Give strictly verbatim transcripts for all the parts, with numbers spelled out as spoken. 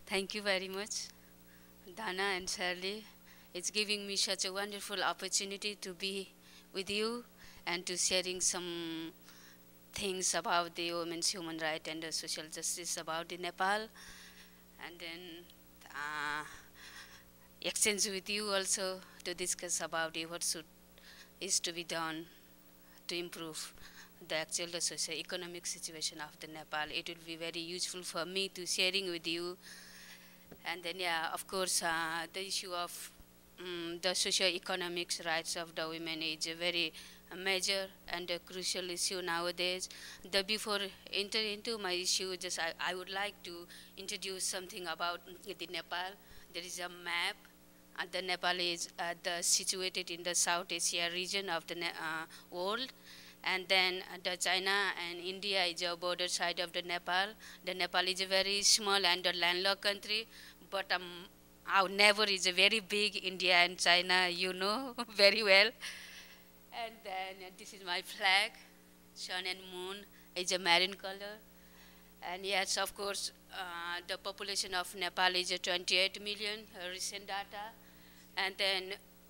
Thank you very much, Dana and Shirley. It's giving me such a wonderful opportunity to be with you and to sharing some things about the women's human right and the social justice about the Nepal, and then uh, exchange with you also to discuss about the what should is to be done to improve the actual the socio-economic situation of the Nepal. It will be very useful for me to sharing with you. And then, yeah, of course, uh, the issue of um, the socio-economic rights of the women is a very uh, major and a crucial issue nowadays. The before enter into my issue, just I, I would like to introduce something about the Nepal. There is a map. Uh, the Nepal is uh, the situated in the South Asia region of the uh, world, and then uh, the China and India is a border side of the Nepal. The Nepal is a very small and a landlocked country, but um, our neighbor is a very big India and China, you know very well. And then uh, this is my flag, sun and moon is a marine color. And yes, of course, uh, the population of Nepal is uh, twenty-eight million, uh, recent data. And then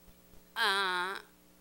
uh,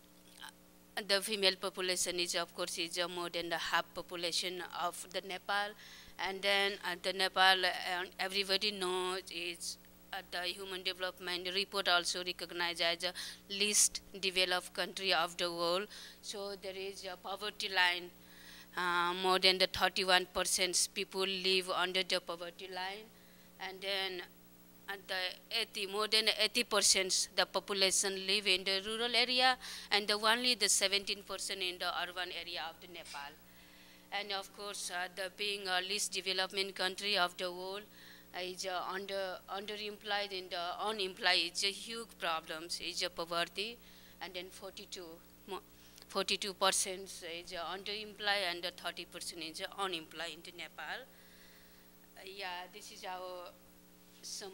the female population is, of course, is uh, more than the half population of the Nepal. And then uh, the Nepal, uh, everybody knows is uh, the Human Development Report also recognized as a least developed country of the world. So there is a poverty line. Uh, more than the thirty-one percent people live under the poverty line. And then and the eighty, more than eighty percent the population live in the rural area, and the only the seventeen percent in the urban area of the Nepal. And of course, uh, the being a least development country of the world uh, is uh, under underemployed and uh, unemployed. It's a huge problem. It's a poverty, and then forty-two. forty-two percent is uh, underemployed and thirty percent is uh, unemployed in the Nepal. Uh, yeah, this is our some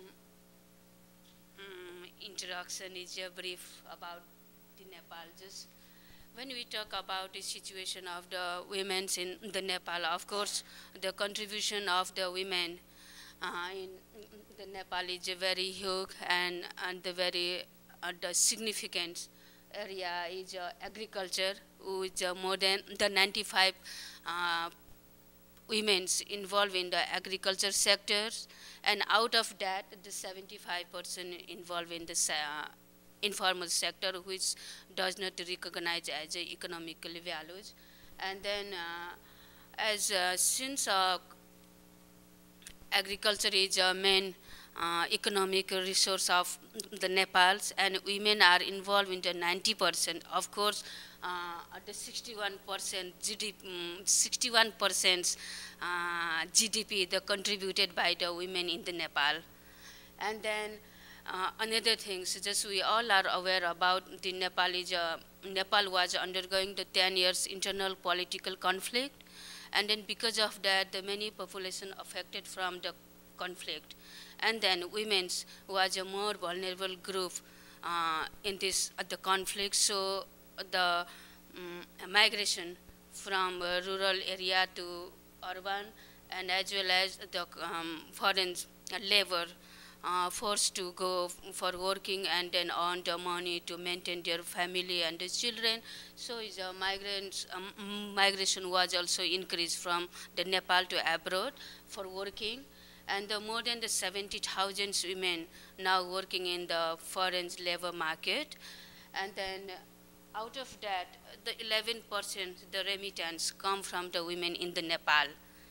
um, introduction is a brief about the Nepal. Just when we talk about the situation of the women in the Nepal, of course, the contribution of the women uh, in the Nepal is a very huge and, and the very uh, the significant area is uh, agriculture, which uh, more than the ninety-five uh, women's involved in the agriculture sectors, and out of that, the seventy-five percent involved in the uh, informal sector, which does not recognize as uh, economically valued. And then, uh, as uh, since uh, agriculture is a main uh, economic resource of the Nepals, and women are involved in the ninety percent. Of course, uh, the sixty-one percent G D P, um, sixty-one percent uh, G D P the contributed by the women in the Nepal. And then uh, another thing, so just we all are aware about the Nepal is uh, Nepal was undergoing the ten years internal political conflict, and then because of that, the many population affected from the conflict. And then women was a more vulnerable group uh, in this uh, the conflict. So the um, migration from uh, rural area to urban, and as well as the um, foreign labor uh, forced to go for working and then earn the money to maintain their family and the children. So is a migrants um, migration was also increased from the Nepal to abroad for working. And the more than the seventy thousand women now working in the foreign labor market. And then out of that, the eleven percent the remittance come from the women in the Nepal.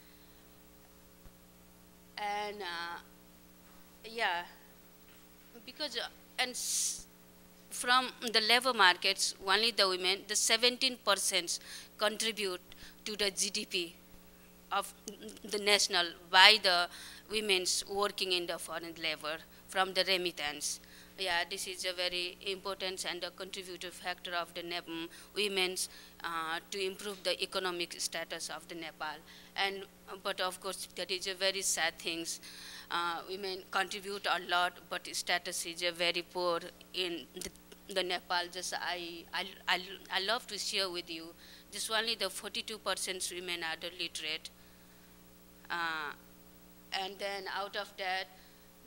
And uh, yeah, because uh, and s from the labor markets, only the women, the seventeen percent contribute to the G D P of the national by the women's working in the foreign labor from the remittance. Yeah, this is a very important and a contributive factor of the um, women's uh, to improve the economic status of the Nepal. And but of course, that is a very sad thing. Uh, women contribute a lot, but status is a very poor in the, the Nepal. Just I, I, I, I love to share with you. Just only the forty-two percent women are the literate. Uh, and then out of that,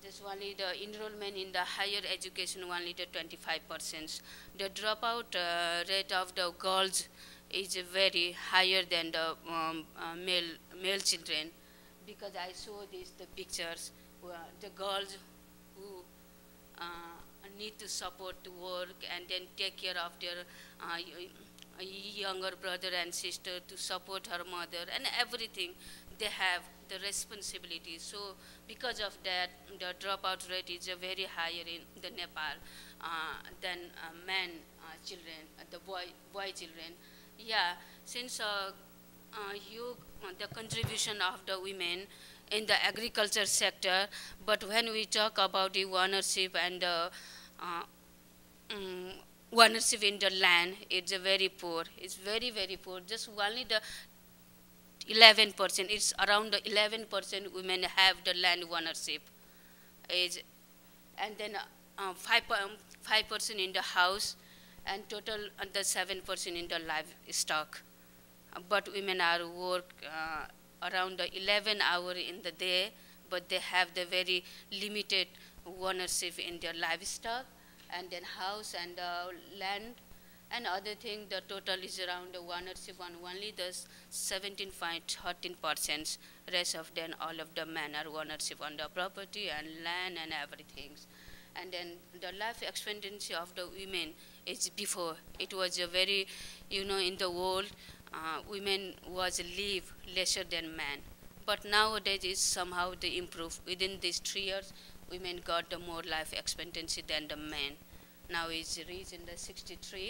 just only the enrollment in the higher education only the twenty-five percent. The dropout uh, rate of the girls is very higher than the um, uh, male male children, because I saw these the pictures where the girls who uh, need to support to work and then take care of their uh, younger brother and sister, to support her mother and everything. They have the responsibility. So because of that, the dropout rate is uh, very higher in the Nepal uh, than uh, men uh, children, uh, the boy boy children. Yeah, since uh, uh, you uh, the contribution of the women in the agriculture sector, but when we talk about the ownership and the uh, um, ownership in the land, it's a very poor. It's very very poor. Just only the eleven percent. It's around the eleven percent women have the land ownership. Is and then uh, five five percent in the house, and total uh, the seven percent in the livestock. Uh, but women are work uh, around the eleven hour in the day, but they have the very limited ownership in their livestock, and then house and uh, land and other thing. The total is around the ownership on only the seventeen point one three percent. Rest of them, all of the men are ownership on the property and land and everything. And then the life expectancy of the women is before. It was a very, you know, in the world, uh, women was live lesser than men. But nowadays is somehow they improve. Within these three years, women got the more life expectancy than the men. Now it's reached in the sixty-three.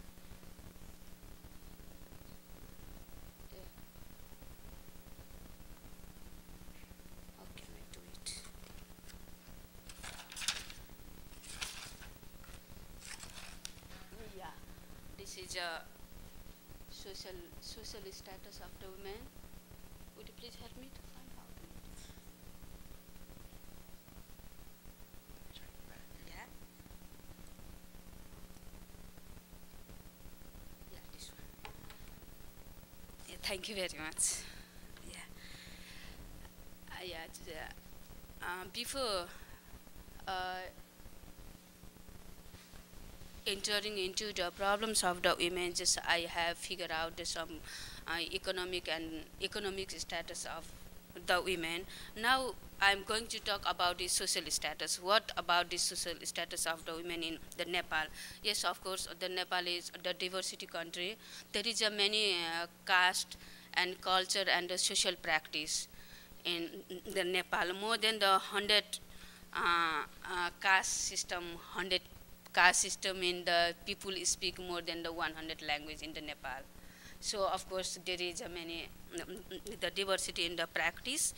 This is a social social status of the women. Would you please help me to find out? Yeah. Yeah, this one. Yeah, thank you very much. Yeah. Uh, yeah. The, uh, before. Uh, entering into the problems of the women, just I have figured out the some uh, economic and economic status of the women. Now I'm going to talk about the social status. What about the social status of the women in the Nepal? Yes, of course, the Nepal is the diversity country. There is a many uh, caste and culture and the social practice in the Nepal. More than the hundred uh, uh, caste system, hundred caste system in the people speak more than the one hundred language in the Nepal. So of course there is a many the diversity in the practice.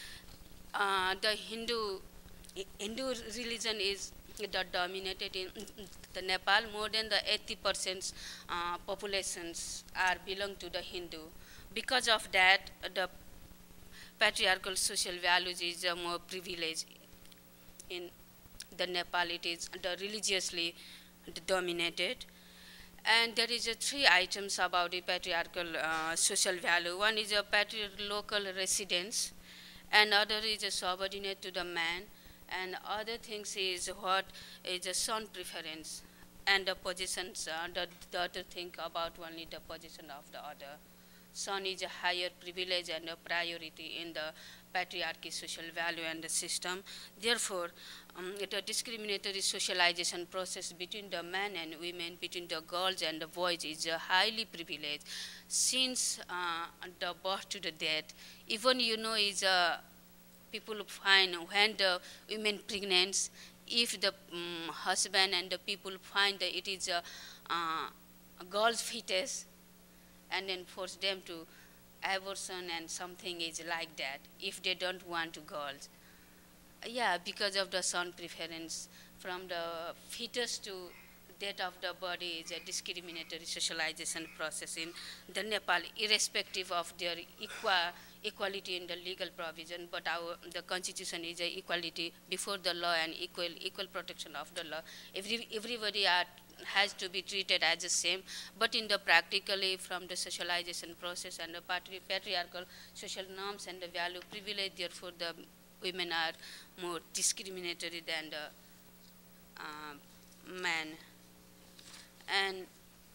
Uh, the Hindu Hindu religion is the dominated in the Nepal. More than the eighty percent uh, populations are belong to the Hindu. Because of that, the patriarchal social values is uh, more privileged in the Nepal. It is the religiously dominated, and there is a three items about the patriarchal uh, social value. One is a patriarchal local residence, and other is a subordinate to the man, and other things is what is a son preference, and the positions. Uh, the, the other thing about only the position of the other. Son is a higher privilege and a priority in the patriarchy social value and the system. Therefore, um, the discriminatory socialization process between the men and women, between the girls and the boys is uh, highly privileged. Since uh, the birth to the death, even you know is uh, people find when the women pregnant, if the um, husband and the people find that it is a, uh, a girl's fetus, and then force them to abortion and something is like that if they don't want to girls. Yeah, because of the son preference, from the fetus to death of the body is a discriminatory socialization process in the Nepal, irrespective of their equa, equality in the legal provision, but our the constitution is a equality before the law and equal equal protection of the law. Every, everybody are has to be treated as the same, but in the practically from the socialization process and the patri patriarchal social norms and the value privilege, therefore the women are more discriminatory than the uh, men. And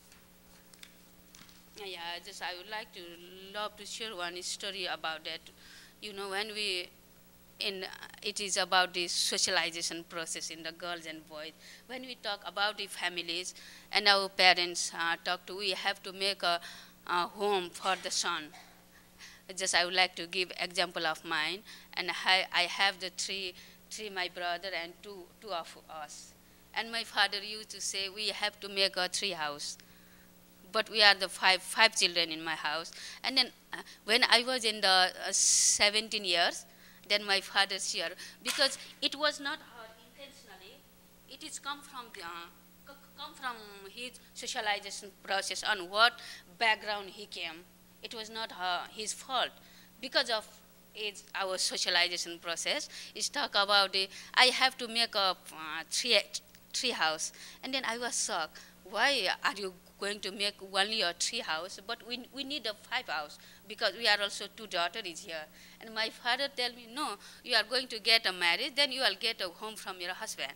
yeah, just I would like to love to share one story about that. You know, when we in it is about the socialization process in the girls and boys. When we talk about the families and our parents uh, talk to, we have to make a, a home for the son. Just I would like to give example of mine, and I, I have the three, three my brother and two, two of us. And my father used to say we have to make a tree house, but we are the five, five children in my house. And then uh, when I was in the uh, seventeen years, then my father shared, because it was not her intentionally, it is come from the, uh, come from his socialization process, on what background he came. It was not her, his fault. Because of its, our socialization process, is talk about the, I have to make a uh, tree, tree house. And then I was shocked. Why are you going to make only a tree house? But we, we need a five house, because we are also two daughters here. And my father tell me, no, you are going to get a marriage, then you will get a home from your husband.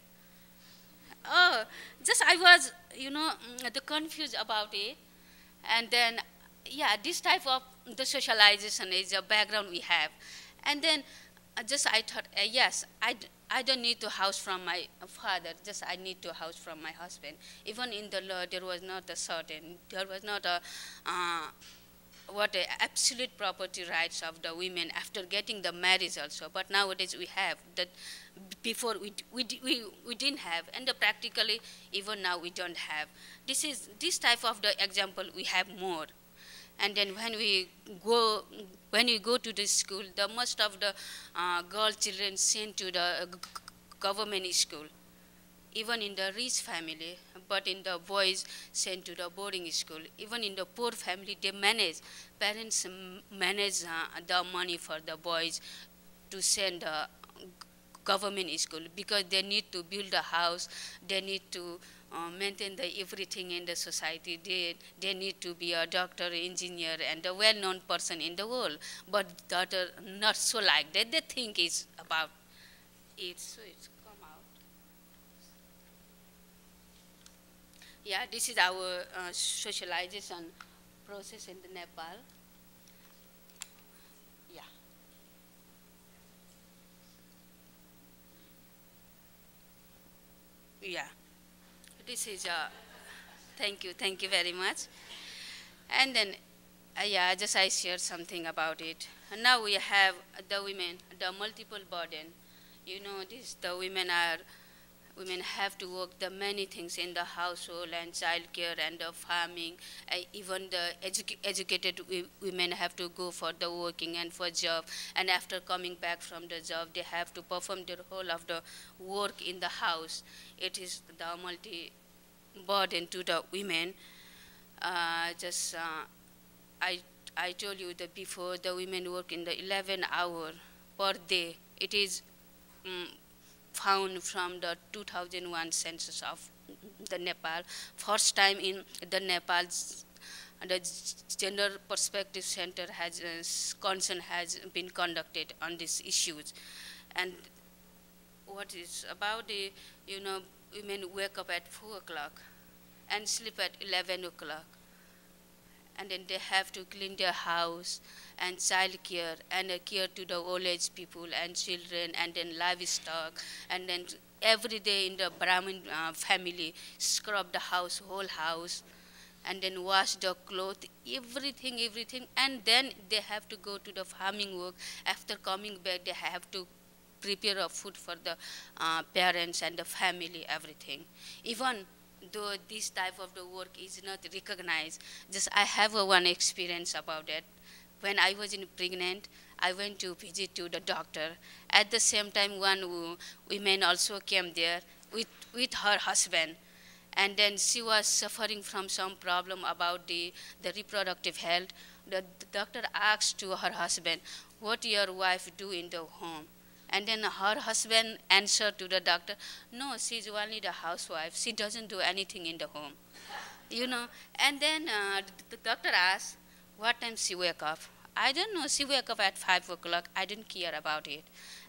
Oh, just I was, you know, the confused about it. And then, yeah, this type of the socialization is a background we have. And then uh, just I thought, uh, yes, I, I don't need to house from my father, just I need to house from my husband. Even in the law, there was not a certain, there was not a, uh, what a absolute property rights of the women after getting the marriage also. But nowadays we have that. Before we, we, we, we didn't have, and the practically even now we don't have. This is this type of the example we have more. And then when we go, when we go to the school, the most of the uh, girl children sent to the government school, even in the rich family, but in the boys sent to the boarding school. Even in the poor family, they manage, parents manage uh, the money for the boys to send uh, government school, because they need to build a house, they need to uh, maintain the everything in the society, they, they need to be a doctor, engineer, and a well-known person in the world. But daughter not so like that, they think it's about it, so it's come out. Yeah, this is our uh, socialization process in the Nepal. Yeah, this is, uh, thank you, thank you very much. And then, uh, yeah, just I shared something about it. And now we have the women, the multiple burden. You know, this, the women are, women have to work the many things in the household and childcare and the farming. Uh, even the edu educated women have to go for the working and for job. And after coming back from the job, they have to perform their whole of the work in the house. It is the multi burden to the women. Uh, just uh, I I told you that before, the women work in the eleven hour per day. It is um, found from the two thousand one census of the Nepal. First time in the Nepal, the Gender Perspective Center has uh, concern has been conducted on these issues. And what is about the, you know, women wake up at four o'clock and sleep at eleven o'clock. And then they have to clean their house and child care and uh, care to the old age people and children and then livestock, and then every day in the Brahmin uh, family scrub the house, whole house, and then wash the clothes, everything, everything. And then they have to go to the farming work. After coming back, they have to prepare a food for the uh, parents and the family, everything. Even though this type of the work is not recognized, just I have a one experience about that. When I was in pregnant, I went to visit to the doctor. At the same time, one woman also came there with, with her husband. And then she was suffering from some problem about the, the reproductive health. The, the doctor asked to her husband, what your wife do in the home? And then her husband answered to the doctor, no, she's only the housewife. She doesn't do anything in the home. You know, and then uh, the doctor asked, what time she wake up? I don't know, she wake up at five o'clock. I didn't care about it.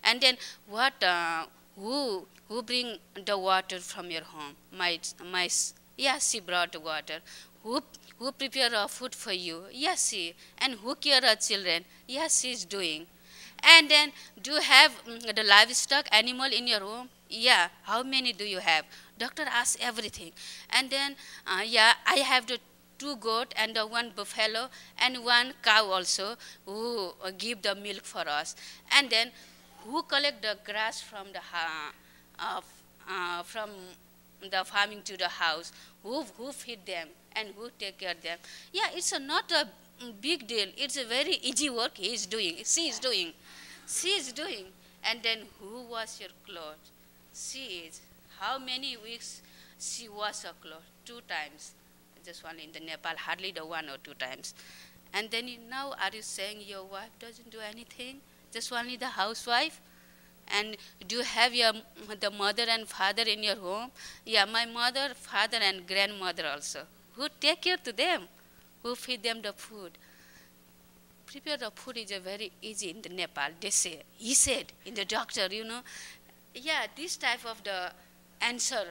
And then what, uh, who, who bring the water from your home? My, my, yeah, she brought the water. Who, who prepare a food for you? Yes, she. And who care our children? Yes, she is doing. And then, do you have mm, the livestock animal in your home? Yeah. How many do you have? Doctor asks everything. And then, uh, yeah, I have the two goat and the one buffalo and one cow also who uh, give the milk for us. And then, who collect the grass from the uh, uh, from the farming to the house? Who who feed them and who take care of them? Yeah, it's a, not a big deal. It's a very easy work he is doing. She is doing. She is doing. And then who wash your clothes? She is. How many weeks she wash her clothes? Two times. Just one in the Nepal, hardly the one or two times. And then you, now are you saying your wife doesn't do anything? Just only the housewife? And do you have your the mother and father in your home? Yeah, my mother, father, and grandmother also. Who take care to them? Who feed them the food? Prepare the food is a very easy in the Nepal. They say, he said in the doctor, you know, yeah, this type of the answer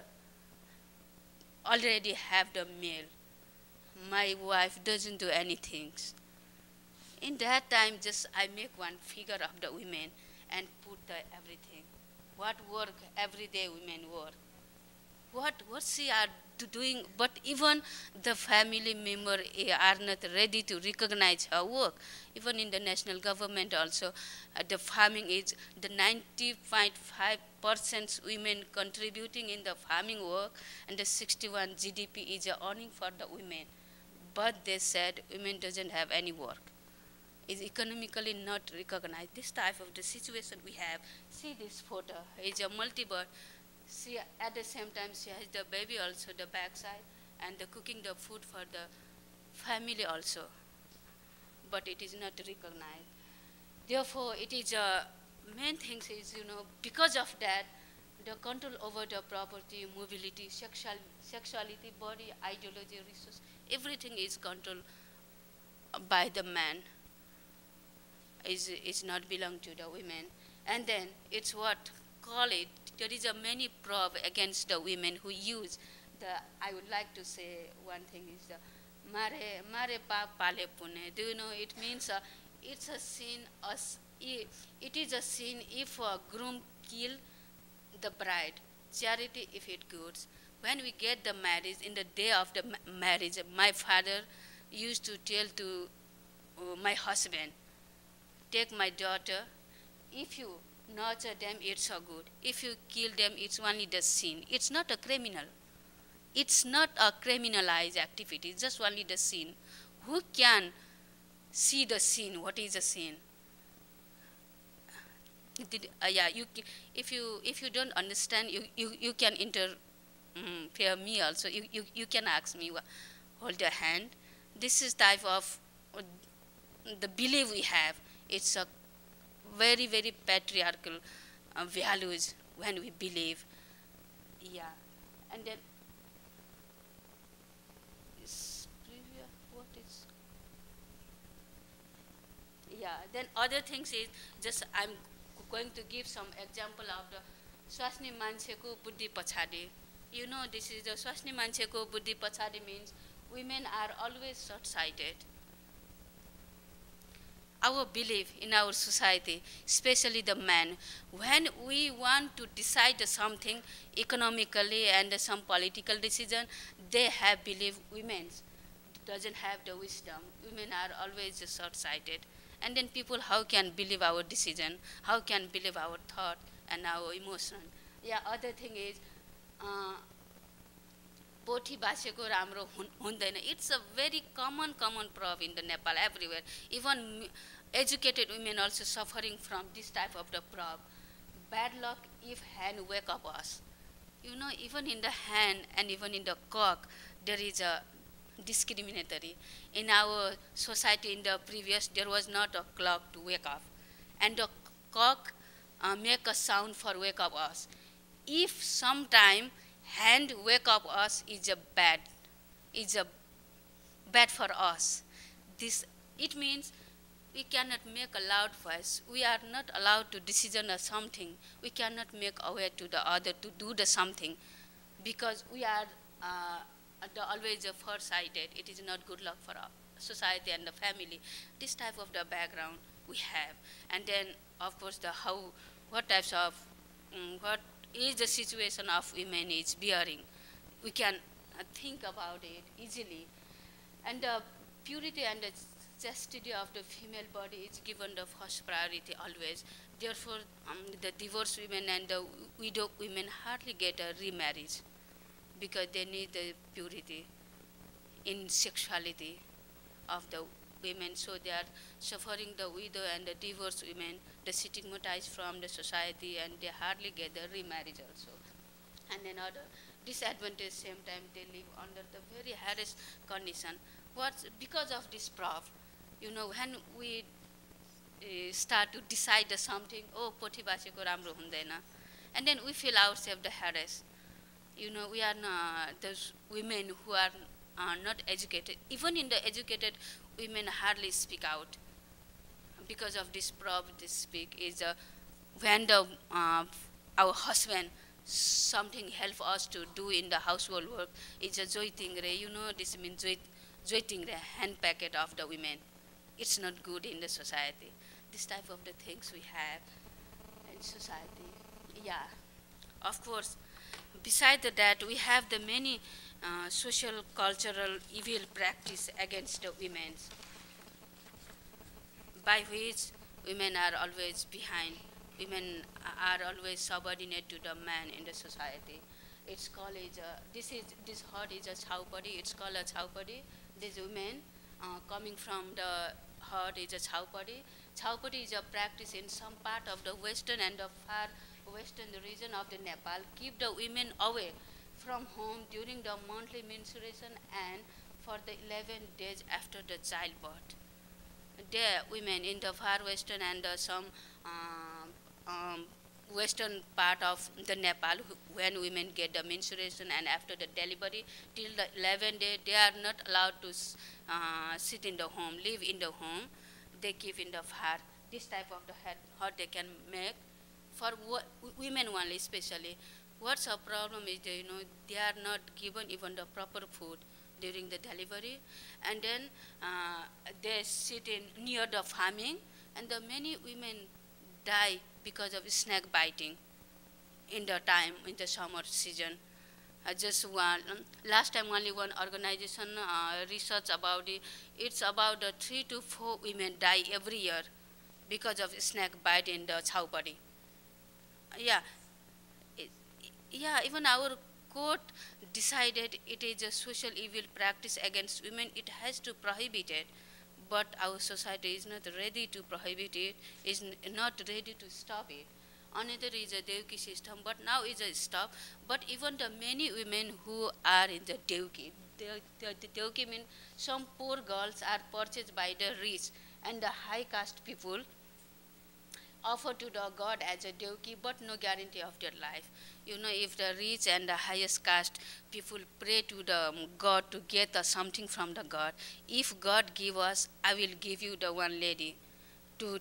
already have the male. My wife doesn't do anything. In that time, just I make one figure of the women and put the everything. What work every day women work. What what she are doing, but even the family member are not ready to recognize her work. Even in the national government also, uh, the farming is the ninety point five percent women contributing in the farming work, and the sixty-one G D P is uh, earning for the women. But they said women doesn't have any work. Is economically not recognized. This type of the situation we have. See this photo. It's a multi-bird. See, at the same time, she has the baby also, the backside, and the cooking the food for the family also. But it is not recognized. Therefore, it is a uh, main thing is, you know, because of that, the control over the property, mobility, sexual, sexuality, body, ideology, resource, everything is controlled by the man. Is is not belong to the women. And then it's what call it. There is a many probe against the women who use the. I would like to say one thing is the mare mare pa pale pune. Do you know it means uh, it's a sin. As it is a sin if a groom kill the bride. Charity if it goods. When we get the marriage in the day of the ma marriage, my father used to tell to uh, my husband, take my daughter, if you nurture them, it's so good. If you kill them, it's only the sin. It's not a criminal. It's not a criminalized activity, it's just only the sin. Who can see the sin? What is a sin? Did, uh, yeah, you, if you if you don't understand, you, you, you can interfere um, me also. You, you, you can ask me, hold your hand. This is type of uh, the belief we have. It's a very, very patriarchal uh, values when we believe. Yeah. And then, is previous, what is? Yeah. Then other things is, just I'm going to give some example of the Swasni Mancheko Buddhi Pachadi. You know, this is the Swasni Mancheko Buddhi Pachadi means women are always short-sighted. Our belief in our society, especially the men, when we want to decide something economically and some political decision, they have belief women doesn't have the wisdom. Women are always short-sighted. And then people, how can believe our decision? How can believe our thought and our emotion? Yeah, other thing is, uh, Poti baseko ramro hundaina. It's a very common, common problem in the Nepal everywhere. Even educated women also suffering from this type of the problem. Bad luck if hen wake up us. You know, even in the hen and even in the cock, there is a discriminatory. In our society in the previous, there was not a clock to wake up. And the cock uh, make a sound for wake up us. If sometime hand wake up us is a bad, is a bad for us. This, it means we cannot make a loud voice. We are not allowed to decision or something. We cannot make aware to the other to do the something, because we are uh, the always uh, far-sighted. It is not good luck for our society and the family. This type of the background we have, and then of course the how, what types of, um, what is the situation of women is bearing. We can uh, think about it easily, and the purity and the chastity of the female body is given the first priority always. Therefore, um, the divorced women and the widow women hardly get a remarriage, because they need the purity in sexuality of the women. So they are suffering, the widow and the divorced women, the stigmatized from the society, and they hardly get the remarriage also. And another disadvantage, same time they live under the very harassed condition. What's because of this problem? You know, when we uh, start to decide something, oh, poti baseko ramro hundaina, and then we feel ourselves the harassed. You know, we are not, those women who are uh, not educated, even in the educated women hardly speak out because of this problem. They speak is uh, when the uh, our husband something help us to do in the household work is a joy thing. You know, this means joy, joy thing, hand packet of the women. It's not good in the society. This type of the things we have in society. Yeah, of course. Besides that, we have the many uh, social, cultural, evil practice against the women, by which women are always behind. Women are always subordinate to the man in the society. It's called a, this is, this hut is a chaupadi, it's called a chaupadi. These women uh, coming from the hut is a chaupadi. Chaupadi is a practice in some part of the western and the far western region of the Nepal, keep the women away from home during the monthly menstruation and for the eleven days after the childbirth. There, women in the far western and uh, some uh, um, western part of the Nepal, when women get the menstruation and after the delivery, till the eleventh day, they are not allowed to uh, sit in the home, live in the home. They keep in the far. This type of the hut they can make for women only, especially. What's a problem is that, you know, they are not given even the proper food during the delivery, and then uh, they sit in near the farming, and the many women die because of snake biting in the time in the summer season. Uh, just one last time only one organization uh, research about it. It's about the three to four women die every year because of snake bite in the chaupadi. Yeah, it, yeah. Even our court decided it is a social evil practice against women. It has to prohibit it, but our society is not ready to prohibit it. Is not ready to stop it. Another is a Devki system, but now is a stop. But even the many women who are in the Devki, the, the, the Devki means some poor girls are purchased by the rich and the high caste people, offer to the God as a devki, but no guarantee of their life. You know, if the rich and the highest caste people pray to the um, God to get uh, something from the God, if God give us, I will give you the one lady to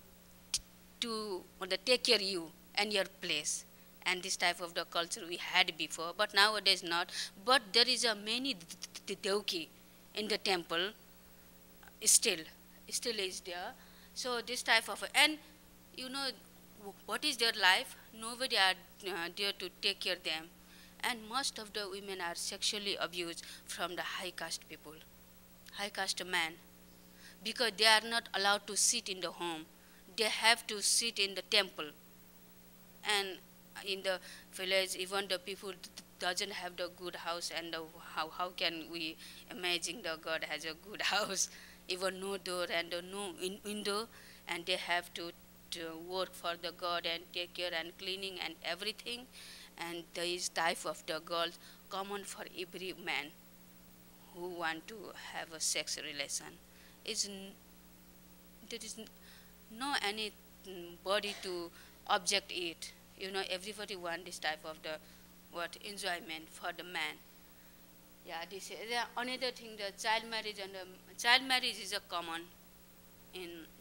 to or the take care of you and your place. And this type of the culture we had before, but nowadays not. But there is a many devki in the temple, still, still is there. So this type of, and you know, what is their life? Nobody are uh, there to take care of them. And most of the women are sexually abused from the high caste people, high caste men, because they are not allowed to sit in the home. They have to sit in the temple. And in the village, even the people doesn't have the good house, and the, how, how can we imagine the God has a good house? Even no door and no in window, and they have to to work for the God and take care and cleaning and everything. And there is type of the girls common for every man who want to have a sex relation. Is there is no any body to object it. You know, everybody want this type of the what enjoyment for the man. Yeah, this is yeah, another thing. The child marriage and the child marriage is a common in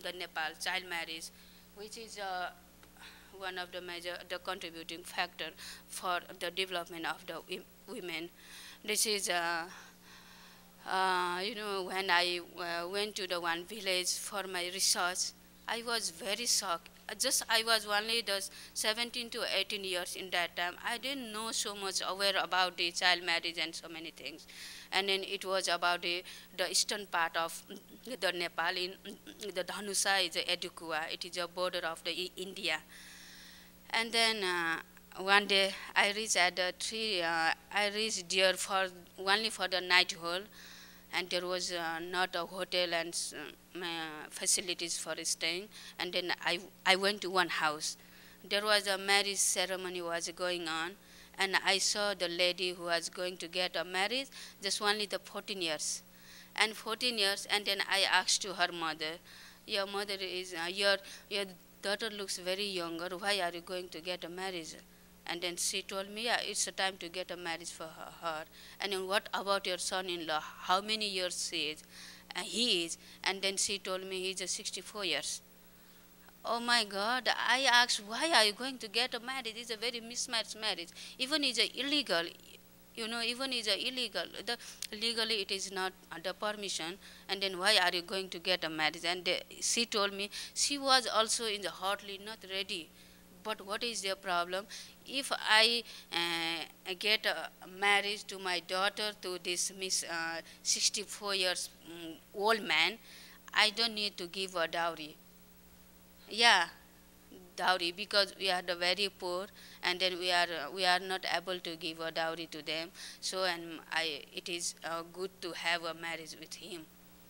the Nepal child marriage, which is uh, one of the major, the contributing factor for the development of the women. This is, uh, uh, you know, when I uh, went to the one village for my research, I was very shocked. Just I was only the seventeen to eighteen years in that time. I didn't know so much aware about the child marriage and so many things. And then it was about the, the eastern part of the Nepal, in the Dhanusa is Edukua. It is a border of the India. And then uh, one day I reached at the tree, uh, I reached there for only for the night hold, and there was uh, not a hotel and uh, facilities for staying. And then I, I went to one house. There was a marriage ceremony was going on, and I saw the lady who was going to get a marriage, just only the fourteen years. And fourteen years, and then I asked to her mother, your mother is, uh, your, your daughter looks very younger, why are you going to get a marriage? And then she told me, yeah, it's a time to get a marriage for her. her. And then what about your son-in-law? How many years he is? Uh, he is. And then she told me he's a sixty-four years. Oh my God, I asked, why are you going to get a marriage? It's a very mismatched marriage. Even it's a illegal, you know, even it's a illegal. The, legally it is not under permission. And then why are you going to get a marriage? And the, she told me she was also in the hardly not ready. But what is the problem? If I uh, get a marriage to my daughter to this Miss uh, sixty-four years um, old man, I don't need to give a dowry. Yeah, dowry, because we are the very poor, and then we are uh, we are not able to give a dowry to them. So, and I, it is uh, good to have a marriage with him.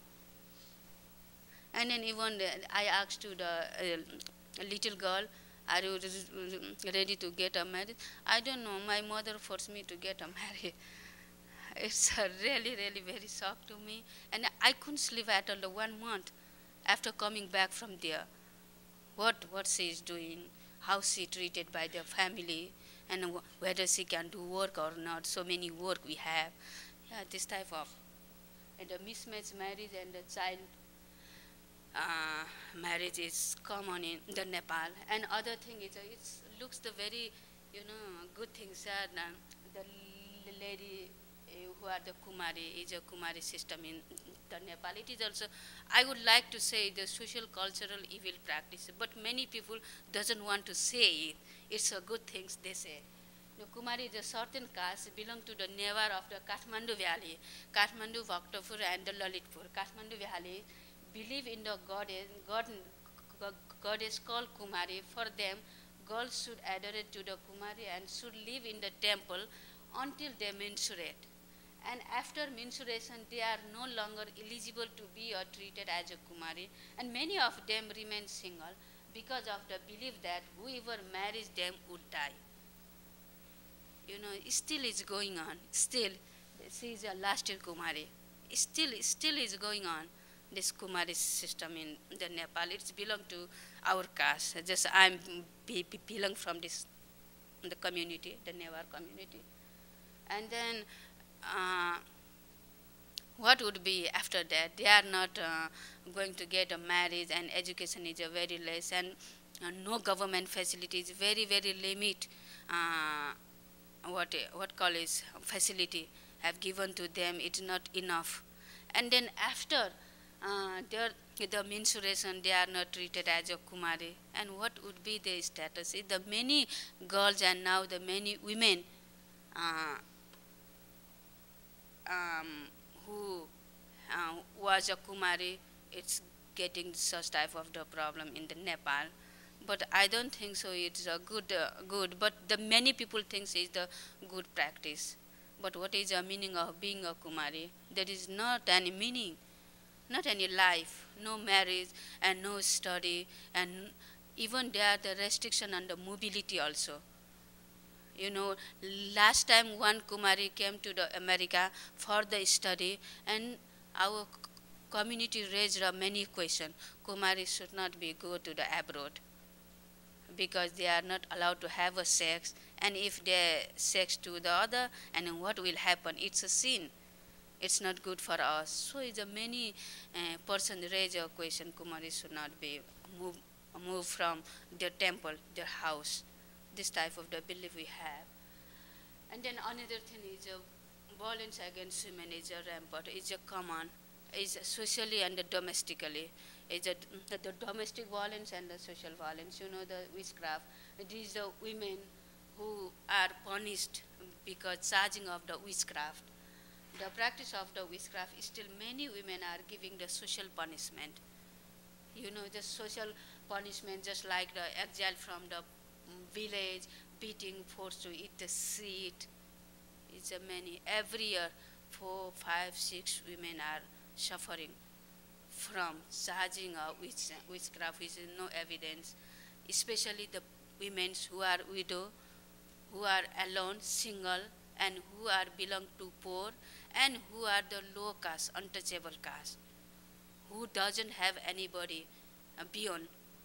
And then even the, I asked to the uh, little girl, are you ready to get a marriage? I don't know. My mother forced me to get a marriage. It's a really, really very shock to me. And I couldn't sleep at all one month after coming back from there. What, what she is doing, how she treated by the family, and whether she can do work or not. So many work we have. Yeah, this type of, and the mismatched marriage and the child Uh, marriage is common in the Nepal. And other thing is, uh, it looks the very, you know, good things are uh, the lady uh, who are the Kumari is a Kumari system in the Nepal. It is also, I would like to say, the social cultural evil practice, but many people doesn't want to say it. It's a good thing they say. The Kumari is a certain caste belong to the Newar of the Kathmandu Valley, Kathmandu, Bhaktapur and the Lalitpur. Kathmandu Valley believe in the goddess, God, goddess called Kumari. For them, girls should adhere to the Kumari and should live in the temple until they menstruate. And after menstruation, they are no longer eligible to be or treated as a Kumari. And many of them remain single because of the belief that whoever marries them would die. You know, it still is going on. Still, she is a last year Kumari. It still, it still is going on. This Kumari system in the Nepal, it's belong to our caste. Just I'm be, be belong from this the community, the Newar community. And then uh, what would be after that? They are not uh, going to get a marriage, and education is a very less, and uh, no government facilities, very very limit. Uh, what what college facility have given to them? It's not enough. And then after. Uh, the menstruation, they are not treated as a Kumari. And what would be their status? The many girls and now the many women uh, um, who uh, was a Kumari, it's getting such type of the problem in the Nepal. But I don't think so. It's a good, uh, good. But the many people think it's the good practice. But what is the meaning of being a Kumari? There is not any meaning. Not any life, no marriage and no study, and even there the restriction on the mobility also. You know, last time one Kumari came to the America for the study, and our community raised many questions. Kumari should not be go to the abroad because they are not allowed to have a sex, and if they sex to the other, and what will happen? It's a sin. It's not good for us. So it's a many uh, person raise a question, Kumari should not be moved move from their temple, their house. This type of the belief we have. And then another thing is uh, violence against women is a rampant, is a common, is socially and domestically. Is a, the, the domestic violence and the social violence. You know, the witchcraft. It is the women who are punished because charging of the witchcraft. The practice of the witchcraft, still many women are giving the social punishment. You know, the social punishment, just like the exile from the village, beating, forced to eat the seed. It's a many. Every year, four, five, six women are suffering from charging of witch, witchcraft with no evidence, especially the women who are widow, who are alone, single, and who are belong to poor, and who are the low caste, untouchable caste, who doesn't have anybody uh, beyond,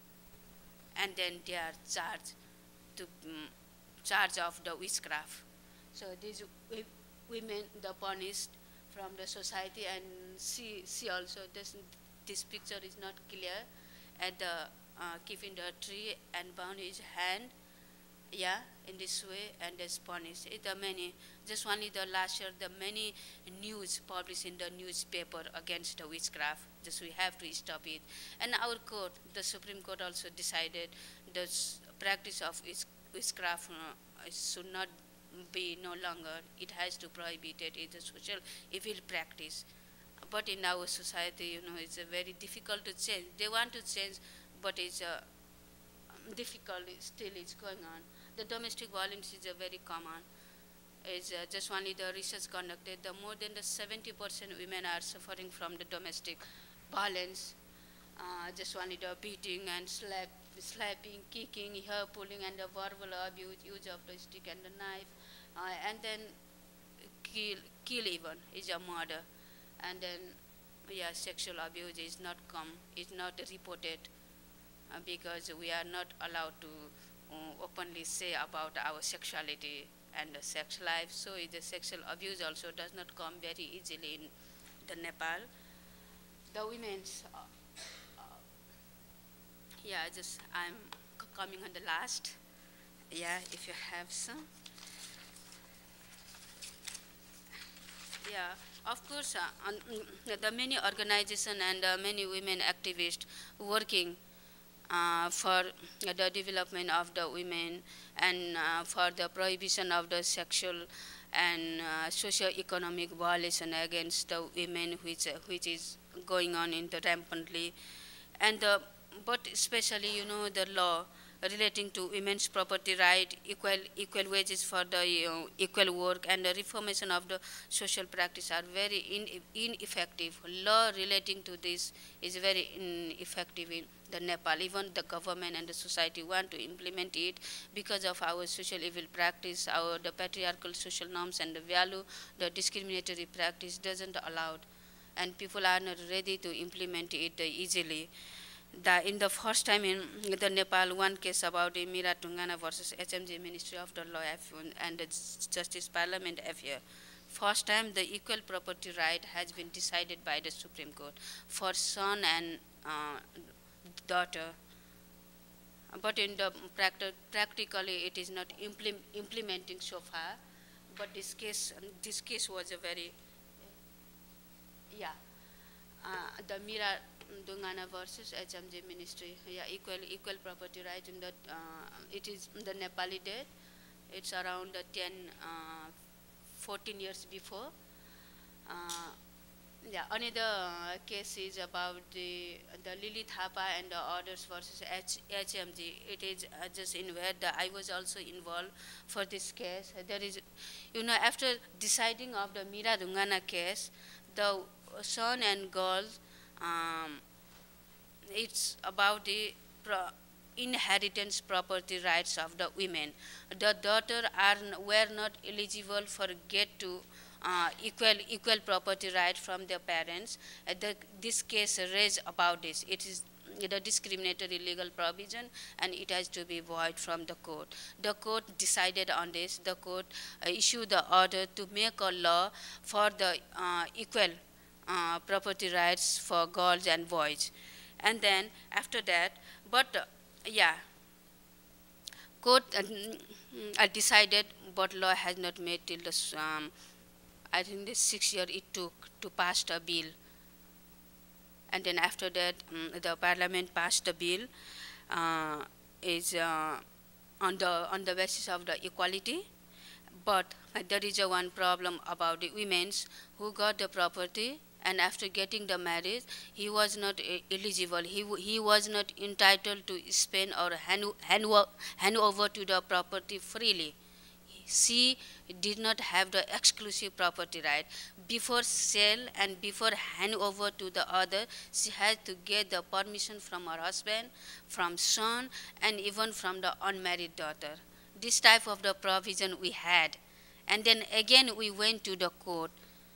and then they are charged to um, charge of the witchcraft. So these women, the punished from the society, and see, see also this, this picture is not clear, at the uh, keeping the tree and bound his hand, yeah, in this way, and there's punished. It, the many, just only the last year, the many news published in the newspaper against the witchcraft. Just we have to stop it. And our court, the Supreme Court also decided the practice of witchcraft uh, should not be no longer. It has to prohibit it. It's a social evil practice. But in our society, you know, it's a very difficult to change. They want to change, but it's a difficult, still it's going on. The domestic violence is a very common. It's uh, just only the research conducted, the more than the seventy percent women are suffering from the domestic violence. Uh, just only the beating and slap, slapping, kicking, hair pulling, and the verbal abuse, use of the stick and the knife, uh, and then kill, kill even is a murder. And then, yeah, sexual abuse is not come, is not reported. Uh, because we are not allowed to uh, openly say about our sexuality and the sex life. So the sexual abuse also does not come very easily in the Nepal. The women's, uh, uh, yeah, just I'm coming on the last. Yeah, if you have some. Yeah, of course, uh, on, uh, the many organizations and uh, many women activists working Uh, for uh, the development of the women and uh, for the prohibition of the sexual and uh, socio-economic violation against the women, which uh, which is going on in the rampantly, and the, but especially, you know, the law relating to women's property right, equal equal wages for the uh, equal work, and the reformation of the social practice are very in, ineffective. Law relating to this is very ineffective in the Nepal. Even the government and the society want to implement it because of our social evil practice, our the patriarchal social norms and the value, the discriminatory practice doesn't allow, and people are not ready to implement it uh, easily. The, in the first time in the Nepal, one case about the Mira Tungana versus H M G Ministry of the Law and the Justice Parliament affair. First time the equal property right has been decided by the Supreme Court for son and uh, daughter. But in the practi practically it is not impl implementing so far. But this case, this case was a very, yeah, uh, the Mira Dungana versus H M G Ministry, yeah, equal equal property right in the, uh, it is the Nepali date. It's around uh, ten, uh, fourteen years before. Uh, yeah, another uh, case is about the the Lily Thapa and the others versus H HMG. It is uh, just in where the, I was also involved for this case. There is, you know, after deciding of the Mira Dungana case, the son and girls, um, it's about the pro inheritance property rights of the women. The daughter are were not eligible for get to uh, equal equal property right from their parents. Uh, the, this case raised about this. It is the discriminatory legal provision, and it has to be void from the court. The court decided on this. The court uh, issued the order to make a law for the uh, equal uh, property rights for girls and boys. And then after that, but uh, yeah, court uh, uh, decided, but law has not made till the, um, I think the six year it took to pass the bill. And then after that, um, the parliament passed the bill uh, is uh, on the on the basis of the equality. But uh, there is a one problem about the women who got the property, and after getting the marriage, he was not uh, eligible. He he was not entitled to spend or hand hand, hand over to the property freely. She did not have the exclusive property right. Before sale and before hand over to the other, she had to get the permission from her husband, from son, and even from the unmarried daughter. This type of the provision we had. And then again we went to the court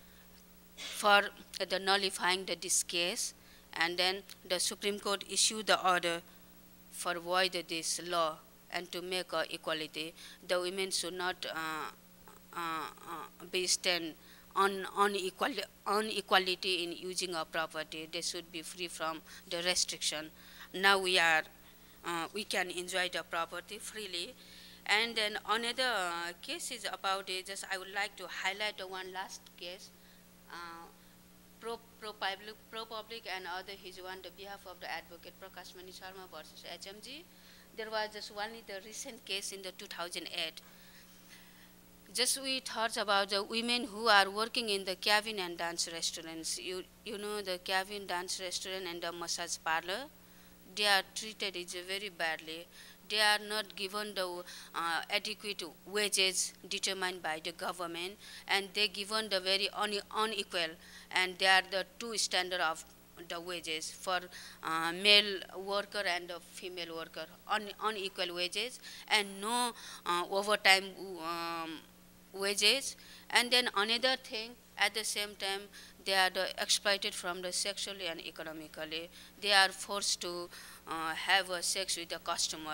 for the nullifying the this case, and then the Supreme Court issued the order for void this law and to make uh, equality. The women should not uh, uh, uh, be stand on on equal on equality in using our property. They should be free from the restriction. Now we are uh, we can enjoy the property freely. And then another uh, case is about it. Just I would like to highlight the one last case. Uh, Pro, pro, public, pro public and other his one on behalf of the advocate Prakash Mani Sharma versus H M G. There was just only the recent case in the two thousand eight. Just we thought about the women who are working in the cabin and dance restaurants. You you know the cabin, dance restaurant and the massage parlor. They are treated is very badly. They are not given the uh, adequate wages determined by the government, and they given the very un unequal, and they are the two standard of the wages for uh, male worker and the female worker, un unequal wages, and no uh, overtime um, wages. And then another thing, at the same time, they are the exploited from the sexually and economically. They are forced to uh, have a sex with the customer.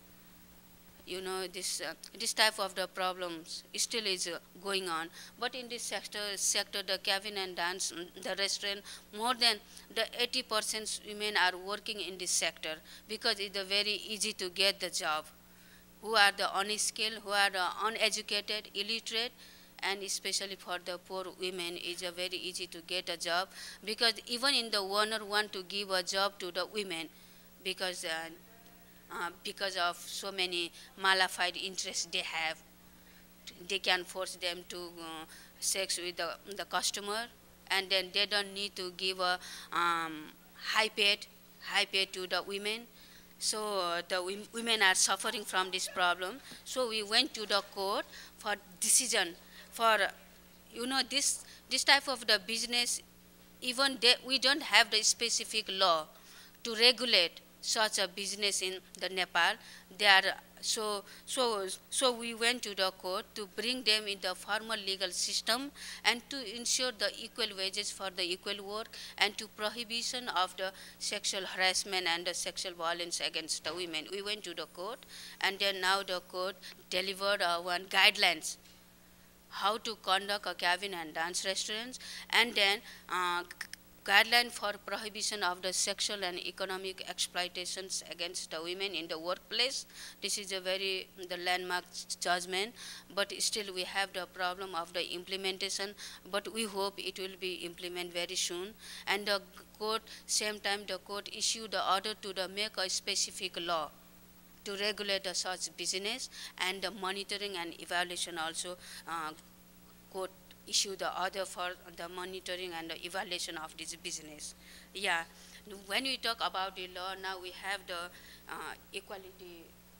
You know, this uh, this type of the problems still is uh, going on. But in this sector, sector, the cabin and dance, the restaurant, more than the eighty percent women are working in this sector because it's very easy to get the job. Who are the unskilled, who are the uneducated, illiterate, and especially for the poor women, it's a very easy to get a job because even in the owner want to give a job to the women because. Uh, Uh, because of so many malified interests they have. They can force them to uh, sex with the, the customer, and then they don't need to give a um, high paid, high paid to the women. So uh, the women are suffering from this problem. So we went to the court for decision for, uh, you know, this, this type of the business, even they, we don't have the specific law to regulate such a business in the Nepal. They are so so so we went to the court to bring them in the formal legal system and to ensure the equal wages for the equal work and to prohibition of the sexual harassment and the sexual violence against the women. We went to the court, and then now the court delivered uh, one guidelines how to conduct a cabin and dance restaurants, and then uh, guideline for prohibition of the sexual and economic exploitations against the women in the workplace. This is a very the landmark judgment, but still we have the problem of the implementation, but we hope it will be implemented very soon. And the court, same time the court issued the order to the make a specific law to regulate the such business, and the monitoring and evaluation also uh, court issue the order for the monitoring and the evaluation of this business. Yeah, when we talk about the law, now we have the uh, equality.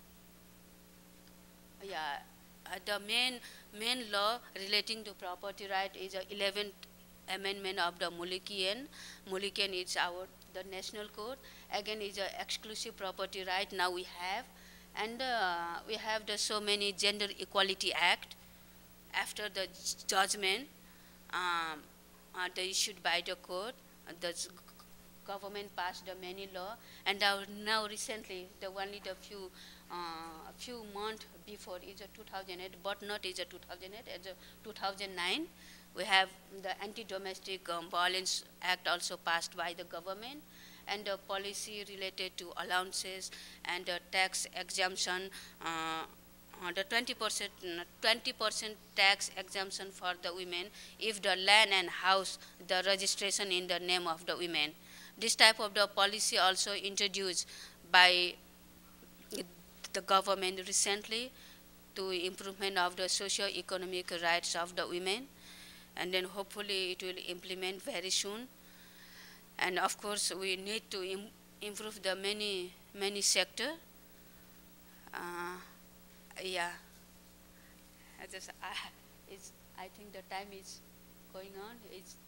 Yeah, uh, the main main law relating to property right is the eleventh amendment of the Mulikian. Mulikian is our the national code. Again, is a exclusive property right. Now we have, and uh, we have the so many Gender Equality Act. After the judgment um, uh, the issued by the court, uh, the government passed the many law, and now, now recently, the only the few uh, few months before is a two thousand eight, but not is a two thousand eight, it's a two thousand nine. We have the Anti-Domestic um, Violence Act also passed by the government, and the policy related to allowances and the tax exemption, uh, uh, the twenty percent twenty percent tax exemption for the women if the land and house, the registration in the name of the women. This type of the policy also introduced by the government recently to improvement of the socio-economic rights of the women, and then hopefully it will implement very soon. And of course, we need to Im improve the many, many sector. Uh, yeah, I just, I, it's, I think the time is going on. It's,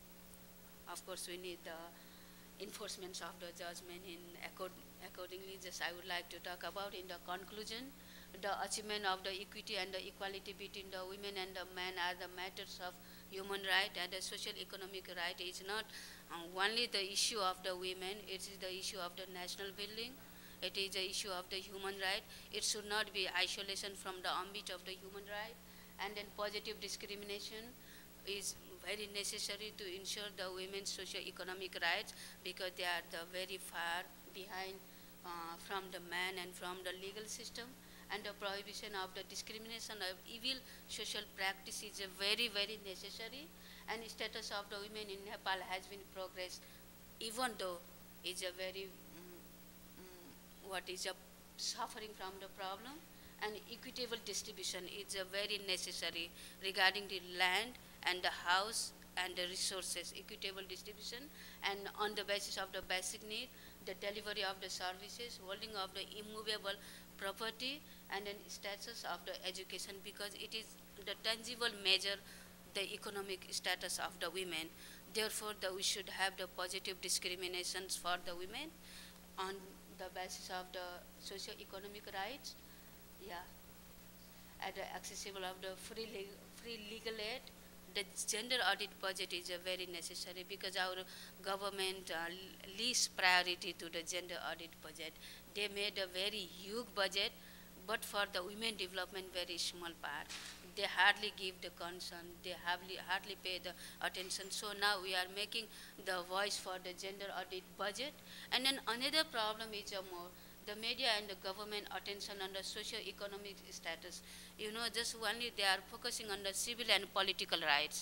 of course, we need the enforcement of the judgment in accord, accordingly. Just I would like to talk about in the conclusion, the achievement of the equity and the equality between the women and the men are the matters of human right, and the social economic right is not um, only the issue of the women, it is the issue of the national building, it is the issue of the human right. It should not be isolation from the ambit of the human right, and then positive discrimination is very necessary to ensure the women's socio-economic rights, because they are the very far behind uh, from the man and from the legal system. And the prohibition of the discrimination of evil social practice is a very, very necessary. And the status of the women in Nepal has been progressed, even though it's a very, um, um, what is a suffering from the problem. And equitable distribution is a very necessary regarding the land and the house and the resources, equitable distribution, and on the basis of the basic need, the delivery of the services, holding of the immovable property, and then status of the education, because it is the tangible measure the economic status of the women. Therefore, the, we should have the positive discriminations for the women on the basis of the socio-economic rights. Yeah, and the accessible of the free, le free legal aid. The gender audit budget is uh, very necessary, because our government uh, least priority to the gender audit budget. They made a very huge budget, but for the women development, very small part. They hardly give the concern, they hardly, hardly pay the attention. So now we are making the voice for the gender audit budget. And then another problem is uh, more, the media and the government attention on the socio-economic status. You know, just only they are focusing on the civil and political rights.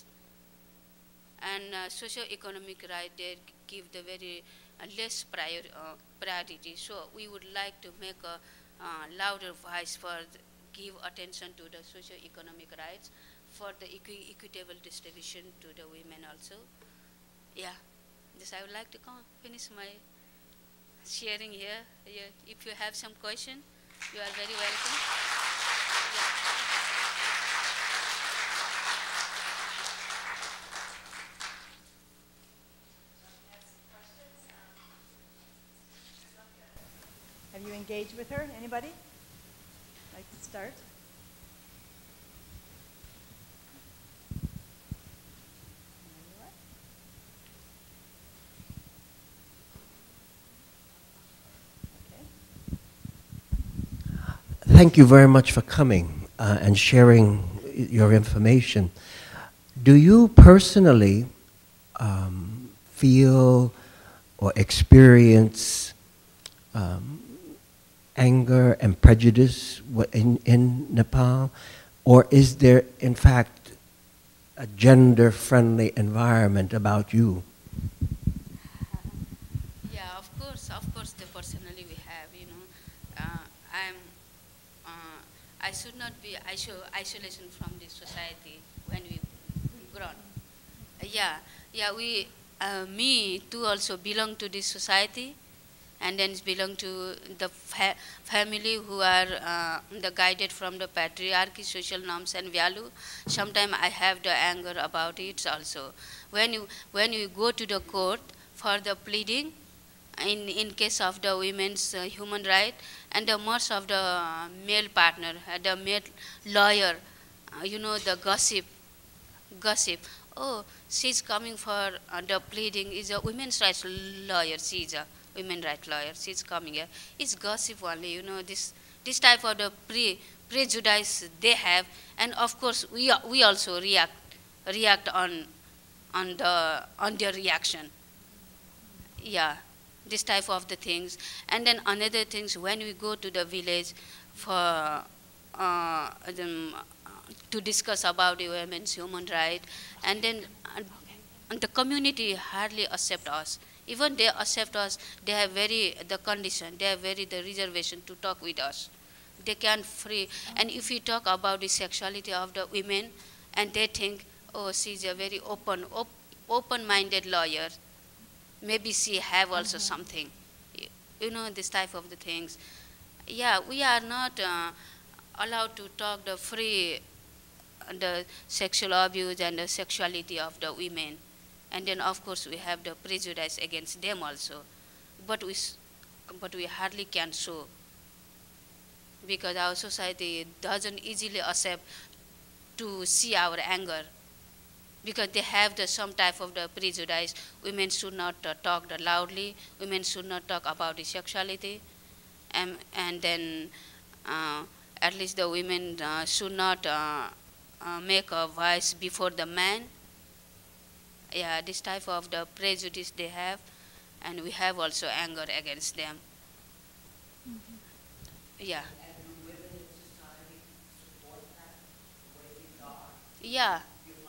And uh, socio-economic right, they give the very uh, less prior, uh, priority. So we would like to make a uh, louder voice for the, give attention to the socio-economic rights, for the equi equitable distribution to the women also. Yeah, this I would like to come, finish my sharing here. Yeah, if you have some question, you are very welcome. Yeah. Have you engaged with her? Anybody like to start? Thank you very much for coming uh, and sharing your information. Do you personally um, feel or experience um, anger and prejudice in, in Nepal? Or is there, in fact, a gender-friendly environment about you? Yeah, of course, of course, the personally we have, you know. Uh, I'm, uh, I should not be iso isolation from the society when we grown. Uh, yeah, yeah, we, uh, me too also belong to this society, and then belong to the fa family who are uh, the guided from the patriarchy, social norms and value. Sometimes I have the anger about it also. When you, when you go to the court for the pleading, in, in case of the women's uh, human right, and the most of the male partner, uh, the male lawyer, uh, you know, the gossip, gossip. oh, she's coming for uh, the pleading, is a women's rights lawyer, she's a women's rights lawyer, she's coming here. It's gossip only, you know, this this type of the pre prejudice they have, and of course we we also react react on on the on their reaction. Yeah, this type of the things. And then another things, when we go to the village for uh, the, to discuss about the women's human right, and then uh, the community hardly accept us. Even they accept us, they have very the condition, they have very the reservation to talk with us. They can't free. And if we talk about the sexuality of the women, and they think, oh, she's a very open, op open-minded lawyer. Maybe she have also mm-hmm. something, you know, this type of the things. Yeah, we are not uh, allowed to talk the free, uh, the sexual abuse and the sexuality of the women. And then of course we have the prejudice against them also. But we, but we hardly can show, because our society doesn't easily accept to see our anger, because they have the some type of the prejudice. Women should not uh, talk the loudly, women should not talk about the sexuality, and, and then uh, at least the women uh, should not uh, uh, make a voice before the man. Yeah, this type of the prejudice they have, and we have also anger against them. Mm-hmm. Yeah. Yeah.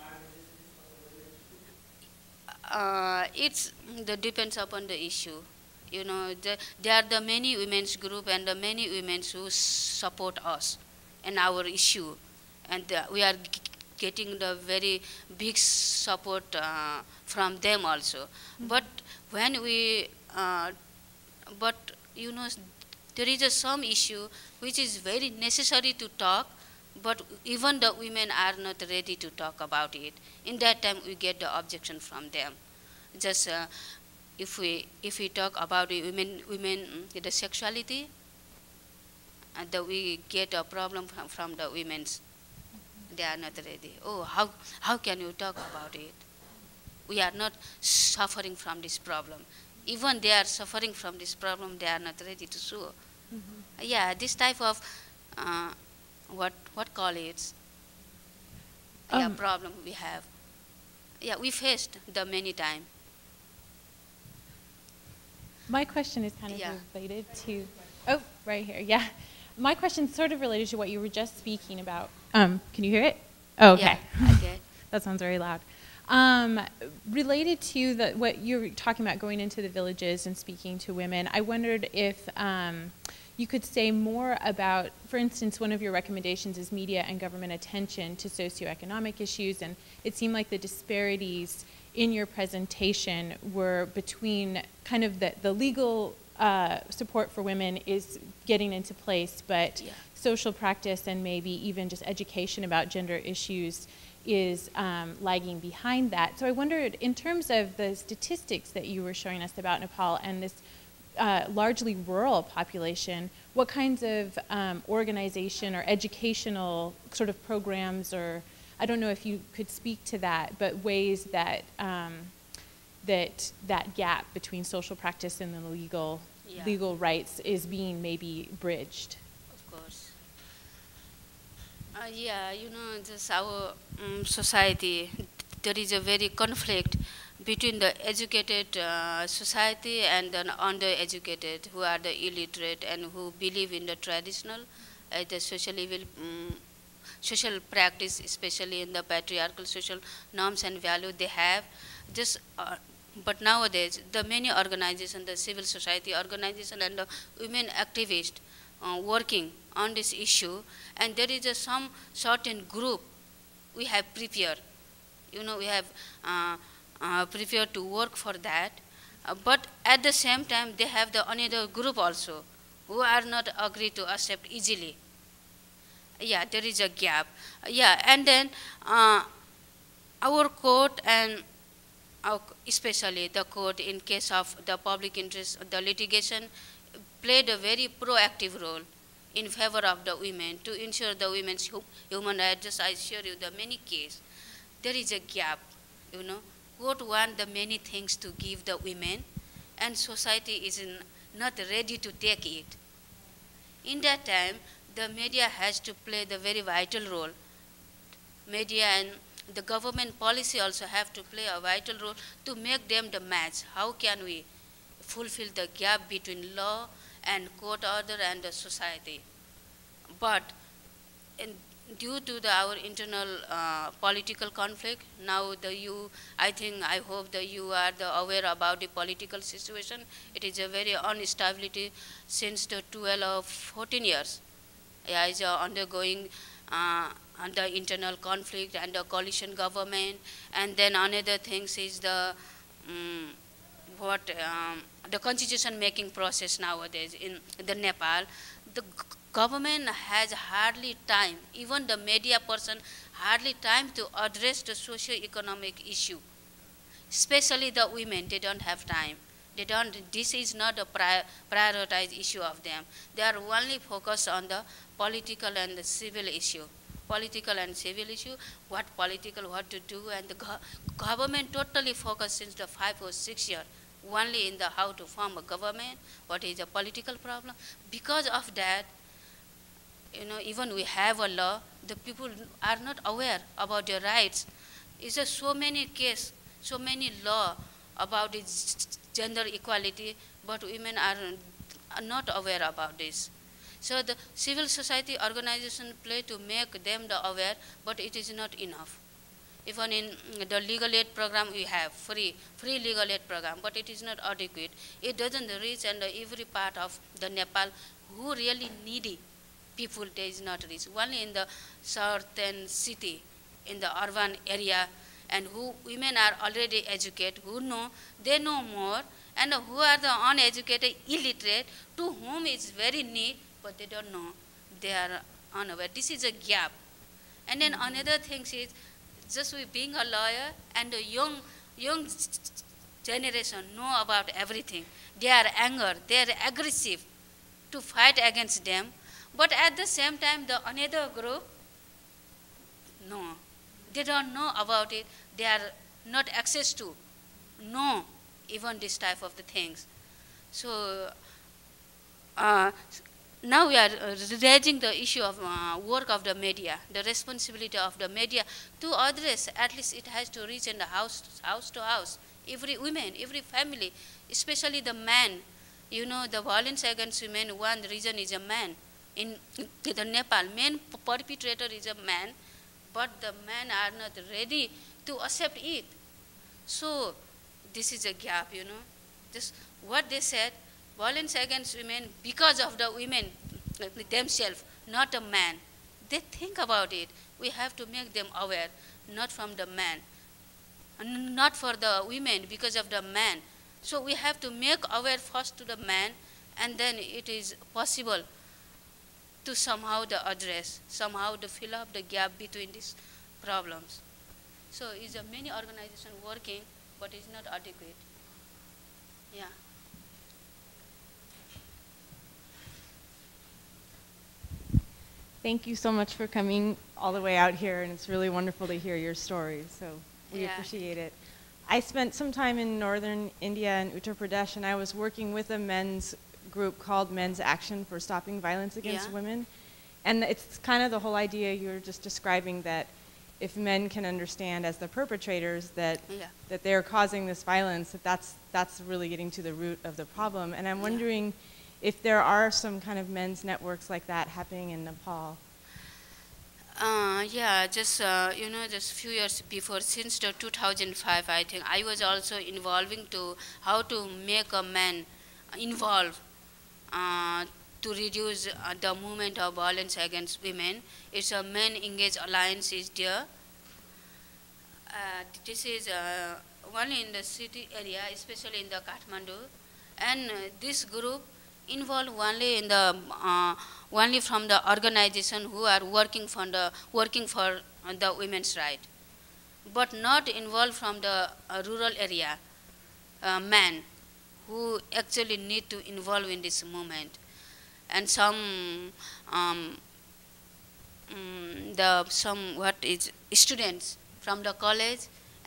Uh, it's the depends upon the issue. You know, the, there are the many women's group and the many women who support us and our issue, and the, we are g getting the very big support uh, from them also. Mm-hmm. But when we, uh, but you know, there is a some issue which is very necessary to talk, but even the women are not ready to talk about it. In that time, we get the objection from them. Just uh, if we if we talk about the women women the sexuality, and uh, we get a problem from from the women's. They are not ready. Oh, how how can you talk about it? We are not suffering from this problem. Even they are suffering from this problem, they are not ready to show. Mm-hmm. Yeah, this type of uh, what what call it? Um, yeah, problem we have. Yeah, we faced the many time. My question is kind of yeah. related to, oh, right here, yeah. My question is sort of related to what you were just speaking about. Um, can you hear it? Oh, okay. Yeah, okay. That sounds very loud. Um, related to the, what you were talking about, going into the villages and speaking to women, I wondered if um, you could say more about, for instance, one of your recommendations is media and government attention to socioeconomic issues, and it seemed like the disparities in your presentation were between kind of the, the legal uh, support for women is getting into place, but yeah. social practice and maybe even just education about gender issues is um, lagging behind that. So I wondered, in terms of the statistics that you were showing us about Nepal and this uh, largely rural population, what kinds of um, organization or educational sort of programs, or I don't know if you could speak to that, but ways that um, that that gap between social practice and the legal yeah. legal rights is being maybe bridged. Of course. Uh, yeah, you know, this our um, society, there is a very conflict between the educated uh, society and the undereducated, who are the illiterate and who believe in the traditional, uh, the social evil, um, social practice, especially in the patriarchal social norms and value they have. Just, uh, but nowadays, the many organizations, the civil society organization and the women activists uh, working on this issue, and there is a some certain group we have prepared. You know, we have uh, uh, prepared to work for that, uh, but at the same time, they have the another group also who are not agree to accept easily. Yeah, there is a gap. Yeah, and then uh, our court and our, especially the court in case of the public interest, the litigation played a very proactive role in favor of the women to ensure the women's human rights. Just I assure you, the many cases, there is a gap. you know. Court want the many things to give the women, and society is in, not ready to take it. In that time, the media has to play the very vital role. Media and the government policy also have to play a vital role to make them the match. How can we fulfill the gap between law and court order and the society? But in, due to the, our internal uh, political conflict, now the you, I think, I hope that you are the aware about the political situation. It is a very instability since the twelve, fourteen years. Yeah, is uh, undergoing uh, under internal conflict and the coalition government. And then another things is the um, what um, the constitution making process nowadays in the Nepal. The government has hardly time, even the media person hardly time to address the socio-economic issue. Especially the women, they don't have time. They don't, this is not a pri prioritized issue of them. They are only focused on the political and the civil issue. Political and civil issue, what political, what to do, and the go government totally focused since the five or six years, only in the how to form a government, what is a political problem. Because of that, you know, even we have a law, the people are not aware about their rights. It's just so many cases, so many law about this gender equality, but women are, are not aware about this. So the civil society organization play to make them the aware, but it is not enough. Even in the legal aid program we have, free, free legal aid program, but it is not adequate. It doesn't reach and every part of the Nepal who really needy people, there is not reach. Only in the certain city, in the urban area, and who women are already educated, who know, they know more, and who are the uneducated, illiterate, to whom is very need, but they don't know, they are unaware. This is a gap. And then another thing is, just we being a lawyer and the young, young generation know about everything. They are anger, they are aggressive to fight against them. But at the same time, the another group, no, they don't know about it. They are not access to know even this type of the things. So uh, now we are raising the issue of uh, work of the media, the responsibility of the media to address. At least it has to reach in the house, house to house. Every woman, every family, especially the man. You know, the violence against women, one reason is a man. In the Nepal, main perpetrator is a man, but the men are not ready to accept it. So this is a gap, you know. Just what they said, violence against women because of the women themselves, not a man. They think about it. We have to make them aware, not from the man, not for the women because of the man. So we have to make aware first to the man, and then it is possible to somehow the address, somehow to fill up the gap between these problems. So is a many organization working, but it's not adequate. Yeah. Thank you so much for coming all the way out here, and it's really wonderful to hear your stories, so we Yeah. appreciate it. I spent some time in northern India and Uttar Pradesh, and I was working with a men's group called Men's Action for Stopping Violence Against Yeah. Women. And it's kind of the whole idea you were just describing, that if men can understand as the perpetrators that Yeah. that they're causing this violence, that that's, that's really getting to the root of the problem. And I'm Yeah. wondering if there are some kind of men's networks like that happening in Nepal. Uh, yeah, just, uh, you know, just few years before, since the two thousand five, I think, I was also involving to how to make a man involve uh, to reduce uh, the movement of violence against women. It's a Men Engage Alliance is there. Uh, this is uh, only in the city area, especially in the Kathmandu. And uh, this group involved only in the uh, only from the organization who are working for the working for uh, the women's right, but not involved from the uh, rural area uh, men who actually need to involve in this movement. And some um, um, the some what is students from the college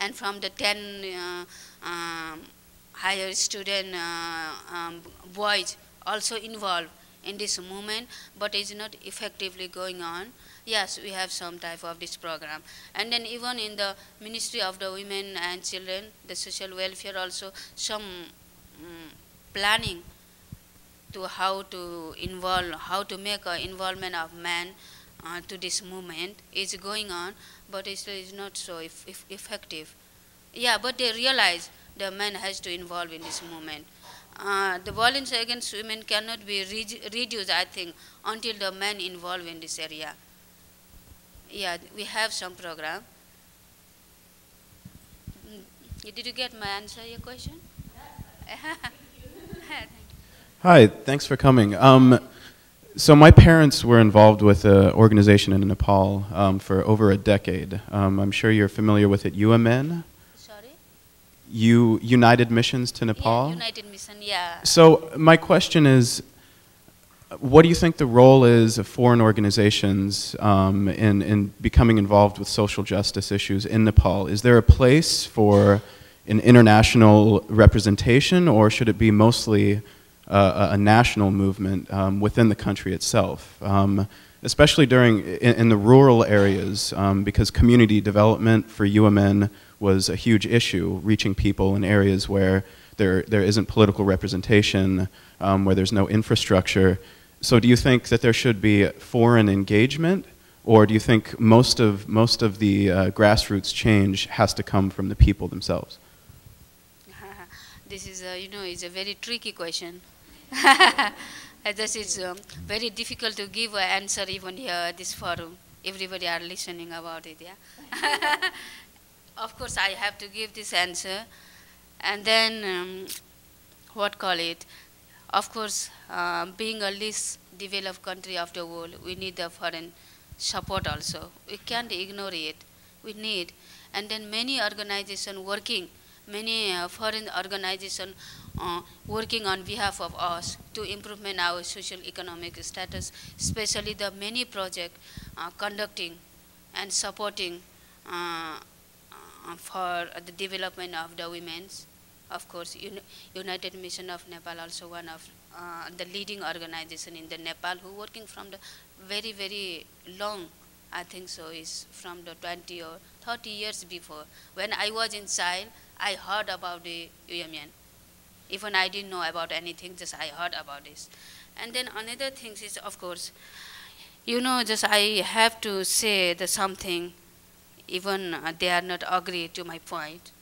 and from the ten uh, um, higher student uh, um, boys also involved in this movement, but it's not effectively going on. Yes, we have some type of this program. And then even in the Ministry of the Women and Children, the social welfare also, some um, planning to how to involve, how to make an involvement of men uh, to this movement is going on, but it is not so if, if effective. Yeah, but they realize the man has to involve in this movement. Uh, the violence against women cannot be re reduced, I think, until the men involved in this area. Yeah, we have some program. Mm, Did you get my answer, your question? Yes. Hi, thanks for coming. Um, so my parents were involved with an organization in Nepal um, for over a decade. Um, I'm sure you're familiar with it, U M N? Sorry? U United Missions to Nepal? Yeah, United Mission, yeah. So my question is, what do you think the role is of foreign organizations um, in, in becoming involved with social justice issues in Nepal? Is there a place for an international representation, or should it be mostly uh, a national movement um, within the country itself? Um, especially during, in, in the rural areas, um, because community development for U M N was a huge issue, reaching people in areas where there, there isn't political representation, um, where there's no infrastructure. So do you think that there should be foreign engagement, or do you think most of, most of the uh, grassroots change has to come from the people themselves? This is, a, you know, it's a very tricky question. This is um, very difficult to give an answer even here at this forum. Everybody are listening about it, yeah. Of course, I have to give this answer, and then um, what call it? Of course, uh, being a least developed country of the world, we need the foreign support also. We can't ignore it. We need. And then many organizations working, many uh, foreign organizations uh, working on behalf of us to improvement our social economic status, especially the many projects uh, conducting and supporting uh, uh, for the development of the women's. Of course, Uni United Mission of Nepal, also one of uh, the leading organization in the Nepal, who working from the very, very long, I think so, is from the twenty or thirty years before. When I was in child, I heard about the U M N. Even I didn't know about anything, just I heard about this. And then another thing is, of course, you know, just I have to say the something, even uh, they are not agree to my point.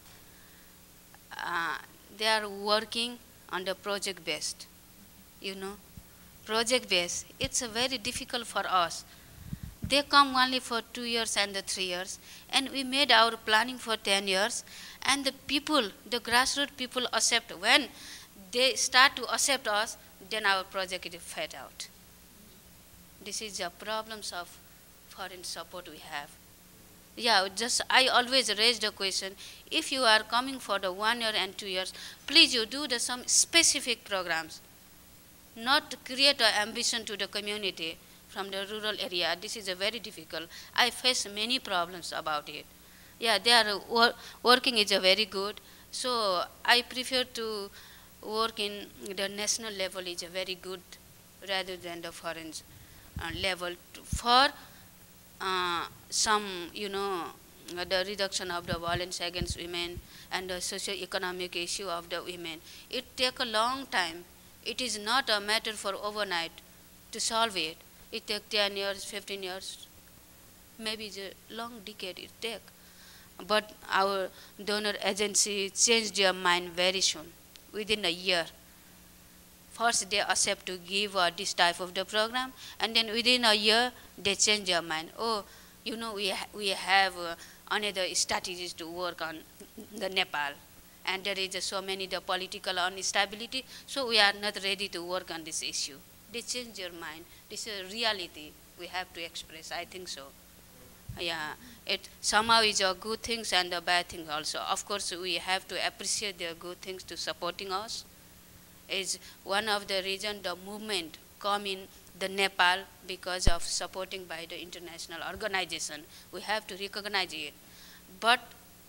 Uh, they are working on the project based, you know, project based. It's a very difficult for us. They come only for two years and the three years, and we made our planning for ten years, and the people, the grassroots people accept. When they start to accept us, then our project is fed out. This is the problems of foreign support we have. Yeah, just I always raise the question, if you are coming for the one year and two years, please you do the some specific programs, not create an ambition to the community from the rural area. This is a very difficult. I face many problems about it. Yeah, they are wor working is a very good. So I prefer to work in the national level is a very good rather than the foreign uh, level to, for Uh, some, you know, uh, the reduction of the violence against women and the socio-economic issue of the women. It takes a long time. It is not a matter for overnight to solve it. It takes ten years, fifteen years, maybe it's a long decade it takes. But our donor agency changed their mind very soon, within a year. First, they accept to give uh, this type of the program, and then within a year, they change their mind. Oh, you know, we, ha we have uh, another strategies to work on the Nepal, and there is uh, so many the political instability, so we are not ready to work on this issue. They change their mind. This is a reality we have to express, I think so. Yeah, it somehow is a good things and a bad thing also. Of course, we have to appreciate their good things to supporting us. Is one of the reason the movement come in the Nepal because of supporting by the international organization. We have to recognize it. But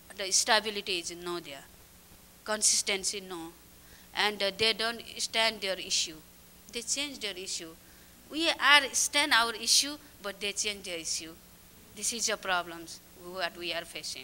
the stability is no there, consistency no, and uh, they don't stand their issue. They change their issue. We are stand our issue, but they change their issue. This is the problems what we are facing.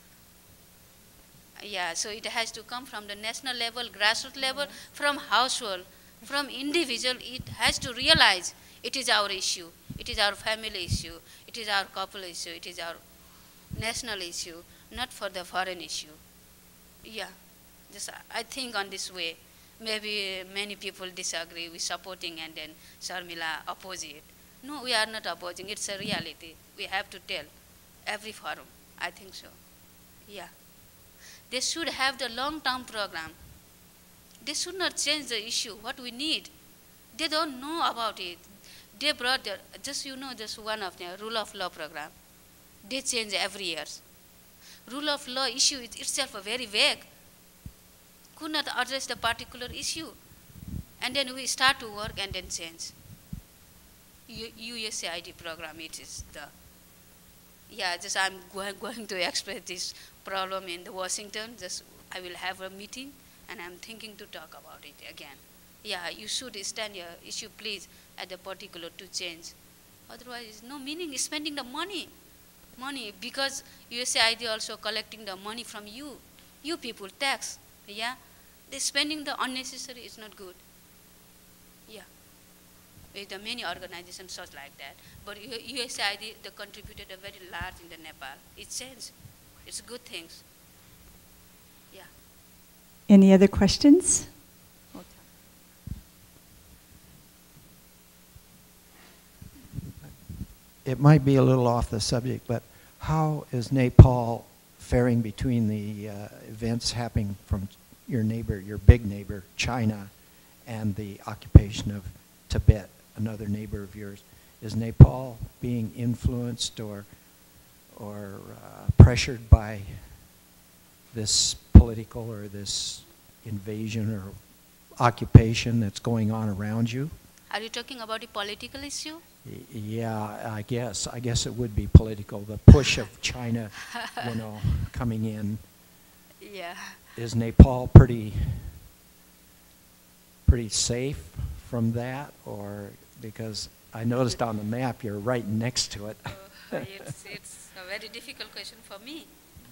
Yeah, so it has to come from the national level, grassroots level, from household, from individual. It has to realize it is our issue, it is our family issue, it is our couple issue, it is our national issue, not for the foreign issue. Yeah, just I think on this way. Maybe many people disagree with supporting and then Sharmila oppose it. No, we are not opposing. It's a reality. We have to tell every forum. I think so. Yeah. They should have the long-term program. They should not change the issue, what we need. They don't know about it. They brought, the, just you know, just one of the rule of law program. They change every year. Rule of law issue is itself a very vague. Could not address the particular issue. And then we start to work and then change. U S A I D program, it is the, yeah, just I'm going, going to express this problem in the Washington. Just I will have a meeting and I'm thinking to talk about it again. Yeah, you should stand your issue, please, at the particular to change. Otherwise, no meaning spending the money. Money, because U S A I D also collecting the money from you. You people, tax. Yeah, the spending the unnecessary is not good. Yeah, with the many organizations such like that. But U S A I D, they contributed a very large in the Nepal. It changed. It's good things. Yeah. Any other questions? It might be a little off the subject, but how is Nepal faring between the uh, events happening from your neighbor, your big neighbor, China, and the occupation of Tibet, another neighbor of yours? Is Nepal being influenced or, or uh, pressured by this political or this invasion or occupation that's going on around you? Are you talking about the political issue? Yeah, I guess. I guess it would be political. The push of China, you know, coming in. Yeah. Is Nepal pretty, pretty safe from that, or because I noticed on the map you're right next to it? Oh, it's, it's a very difficult question for me.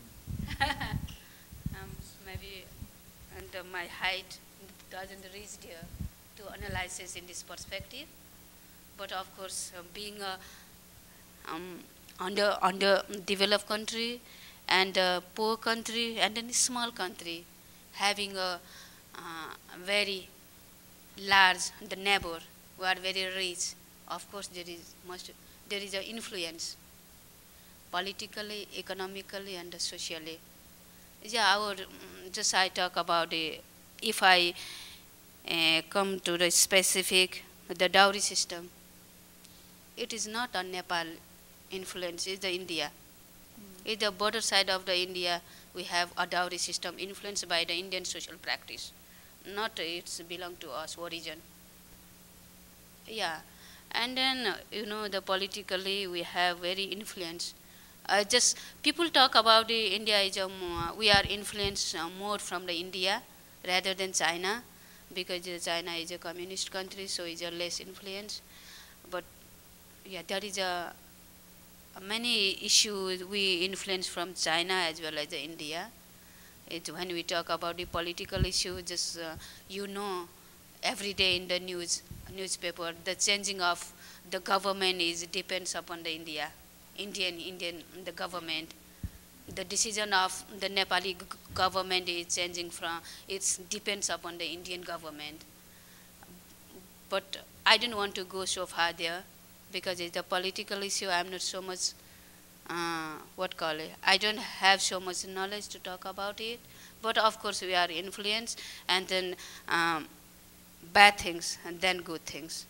um, maybe, and uh, my height doesn't reach there to analyze this in this perspective. But of course, uh, being a um, under under developed country and a poor country and a small country, having a uh, very large the neighbor who are very rich, of course there is must there is an influence politically, economically, and socially. Yeah, our just I talk about it. If I uh, come to the specific the dowry system. It is not a Nepal influence, it's the India. Mm. It's the border side of the India, we have a dowry system influenced by the Indian social practice. Not it's belong to us, origin. Yeah, and then, you know, the politically we have very influence. Uh, just, people talk about the India is a, uh, we are influenced uh, more from the India rather than China, because China is a communist country, so it's a less influence. But yeah, there is a, a many issues we influence from China as well as India. It, when we talk about the political issue, just uh, you know, every day in the news newspaper, the changing of the government is depends upon the India, Indian Indian the government. The decision of the Nepali government is changing from, it depends upon the Indian government. But I don't want to go so far there, because it's a political issue. I'm not so much, uh, what call it, I don't have so much knowledge to talk about it. But of course we are influenced, and then um, bad things, and then good things.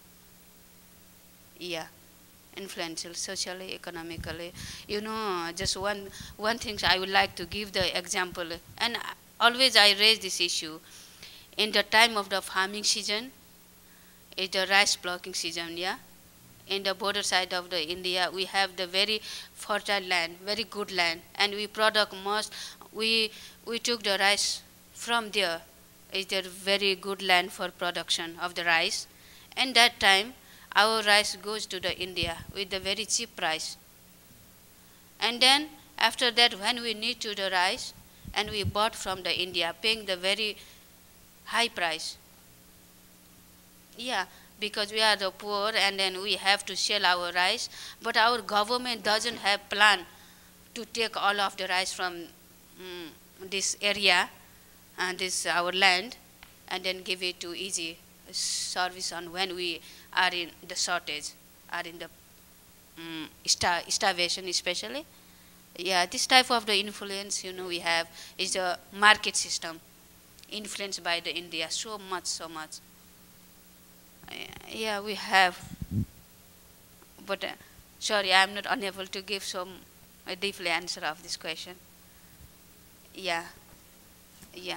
Yeah. Influential socially, economically. You know, just one one thing I would like to give the example, and always I raise this issue. In the time of the farming season, it's the rice blocking season, yeah? In the border side of the India, we have the very fertile land, very good land, and we produce most, we, we took the rice from there. It's a very good land for production of the rice. And that time, our rice goes to the India with a very cheap price. And then, after that, when we need to the rice, and we bought from the India, paying the very high price. Yeah, because we are the poor, and then we have to sell our rice, but our government doesn't have plan to take all of the rice from um, this area, and this our land, and then give it to easy service on when we are in the shortage, are in the um, star starvation especially. Yeah, this type of the influence, you know, we have is the market system influenced by the India so much, so much. Uh, yeah, we have. But uh, sorry, I am not unable to give some a deeply answer of this question. Yeah, yeah.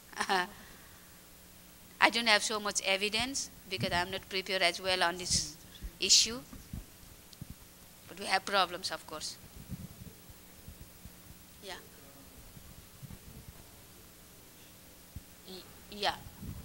I don't have so much evidence because I am not prepared as well on this issue. But we have problems, of course. Yeah. Y yeah.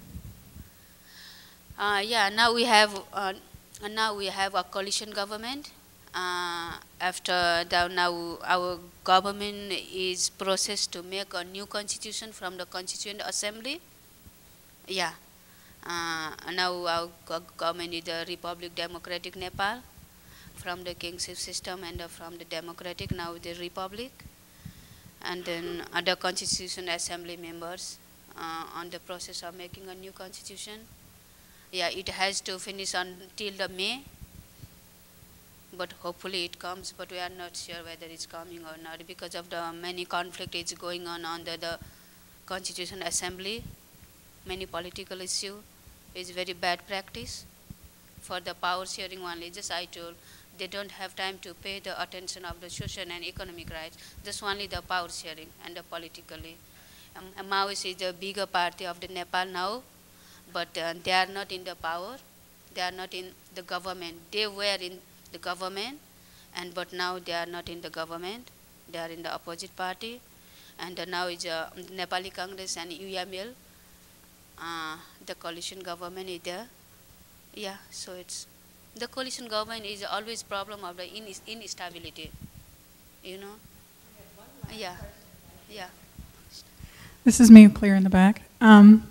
Uh, yeah. Now we have. Uh, now we have a coalition government. Uh, after that, now our government is processed to make a new constitution from the Constituent Assembly. Yeah. Uh, now our government is the Republic Democratic Nepal, from the kingship system and uh, from the democratic, now the Republic. And then other Constitution Assembly members uh, on the process of making a new constitution. Yeah, it has to finish until the May, but hopefully it comes, but we are not sure whether it's coming or not because of the many conflict is going on under the Constitution Assembly. Many political issue is very bad practice for the power sharing only. Just I told, they don't have time to pay the attention of the social and economic rights, just only the power sharing and the politically. Um, Maoist is the bigger party of the Nepal now, but uh, they are not in the power, they are not in the government. They were in the government, and but now they are not in the government, they are in the opposite party. And uh, now is uh, Nepali Congress and U M L, uh, the coalition government is there. Yeah, so it's, the coalition government is always problem of the in instability, you know. Yeah, yeah. This is me, clear in the back. Um,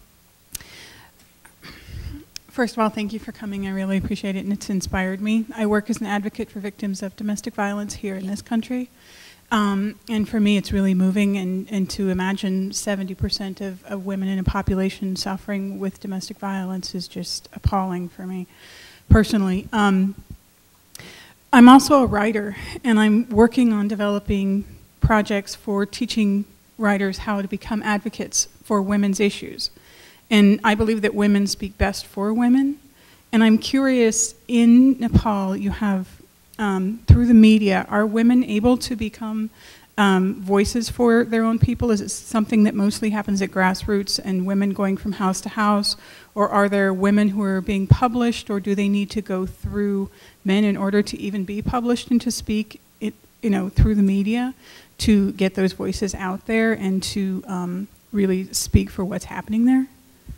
First of all, thank you for coming. I really appreciate it, and it's inspired me. I work as an advocate for victims of domestic violence here in this country. Um, and for me, it's really moving, and, and to imagine seventy percent of, of women in a population suffering with domestic violence is just appalling for me, personally. Um, I'm also a writer, and I'm working on developing projects for teaching writers how to become advocates for women's issues. And I believe that women speak best for women. And I'm curious, in Nepal, you have, um, through the media, are women able to become um, voices for their own people? Is it something that mostly happens at grassroots and women going from house to house? Or are there women who are being published, or do they need to go through men in order to even be published and to speak, it, you know, through the media to get those voices out there and to um, really speak for what's happening there?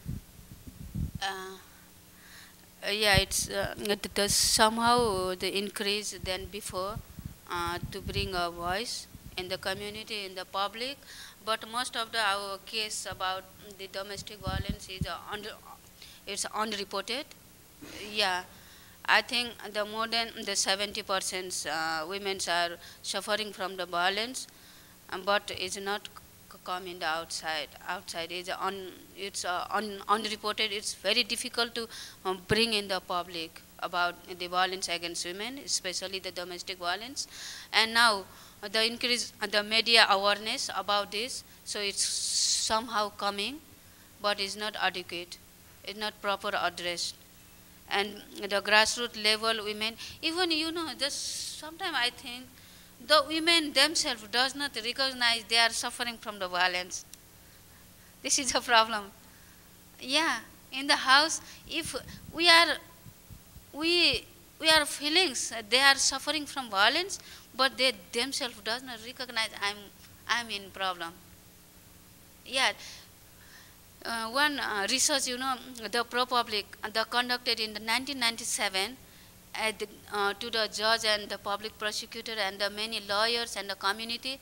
Uh, uh, yeah, it's uh, there's somehow the increase than before uh, to bring a voice in the community, in the public, but most of the our case about the domestic violence is uh, under, it's unreported. Yeah, I think the more than the seventy percent uh, women are suffering from the violence, um, but it's not come in the outside. Outside is un, it's uh, un, unreported. It's very difficult to um, bring in the public about the violence against women, especially the domestic violence. And now uh, the increase, uh, the media awareness about this, so it's somehow coming, but it's not adequate. It's not proper addressed. And the grassroots level women, even you know, just sometimes I think the women themselves does not recognize they are suffering from the violence. This is a problem. Yeah, in the house, if we are, we we are feeling they are suffering from violence, but they themselves does not recognize I'm I'm in problem. Yeah. Uh, one uh, research, you know, the ProPublic, uh, the conducted in the nineteen ninety-seven at the, uh, to the judge and the public prosecutor and the many lawyers and the community.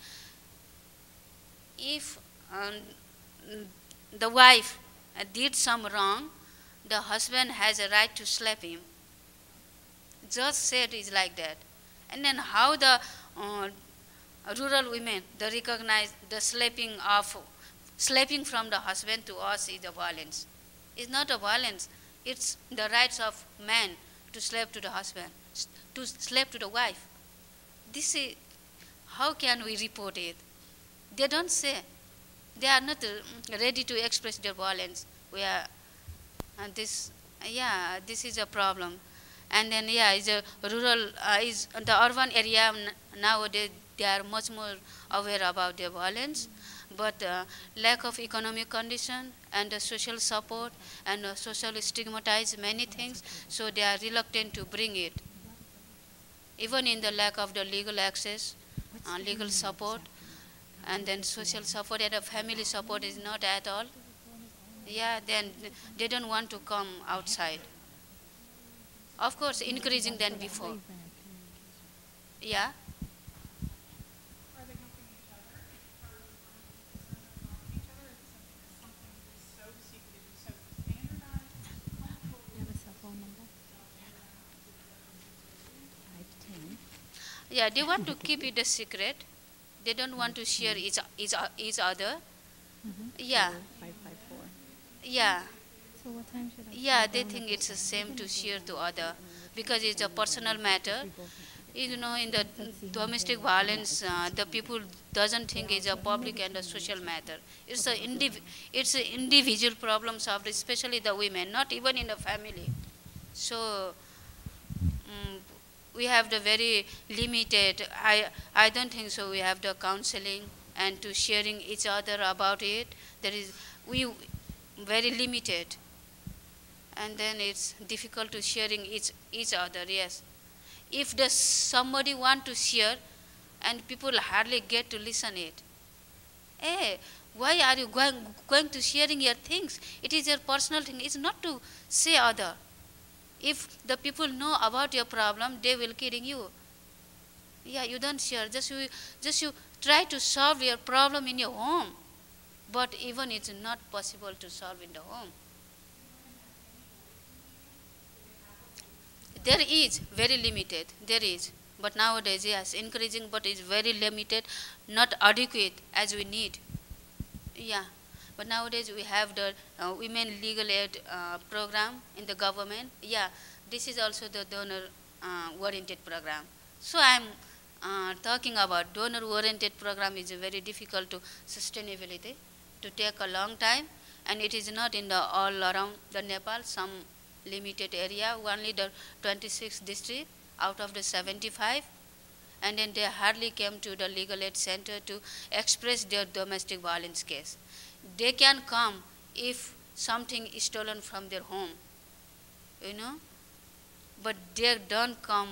If um, the wife uh, did some wrong, the husband has a right to slap him. Judge said it's like that. And then how the uh, rural women, they recognize the slapping of slapping from the husband to us is a violence. It's not a violence. It's the rights of man to slap to the husband, to slap to the wife. This is, how can we report it? They don't say. They are not uh, ready to express their violence. We are, and this, yeah, this is a problem. And then, yeah, it's a rural, uh, is the urban area nowadays, they are much more aware about their violence. But uh, lack of economic condition and uh, social support and uh, social stigmatize many things, so they are reluctant to bring it. Even in the lack of the legal access, uh, legal support, and then social support and the family support is not at all. Yeah, then they don't want to come outside. Of course, increasing than before. Yeah. Yeah, they want to keep it a secret. They don't want to share each, each, each other. Mm-hmm. Yeah. five five four. Yeah. So what time should I Yeah, they think it's the same to share to other because it's a personal matter. You know, in the domestic violence, uh, the people doesn't think it's a public and a social matter. It's a indiv it's a individual problems of especially the women, not even in the family. So um, we have the very limited. I I don't think so. We have the counseling and to sharing each other about it. There is we very limited, and then it's difficult to sharing each each other. Yes. If the somebody want to share and people hardly get to listen it. Hey, why are you going, going to sharing your things? It is your personal thing. It's not to say other. If the people know about your problem, they will kidding you. Yeah, you don't share. Just you, just you try to solve your problem in your home. But even it's not possible to solve in the home. There is, very limited, there is. But nowadays, yes, increasing, but it's very limited, not adequate as we need. Yeah, but nowadays we have the uh, Women Legal Aid uh, program in the government. Yeah, this is also the donor-oriented uh, program. So I'm uh, talking about donor-oriented program is very difficult to sustainability, to take a long time, and it is not in the all around the Nepal, some limited area, only the twenty-six district out of the seventy-five, and then they hardly came to the legal aid center to express their domestic violence case. They can come if something is stolen from their home, you know, but they don't come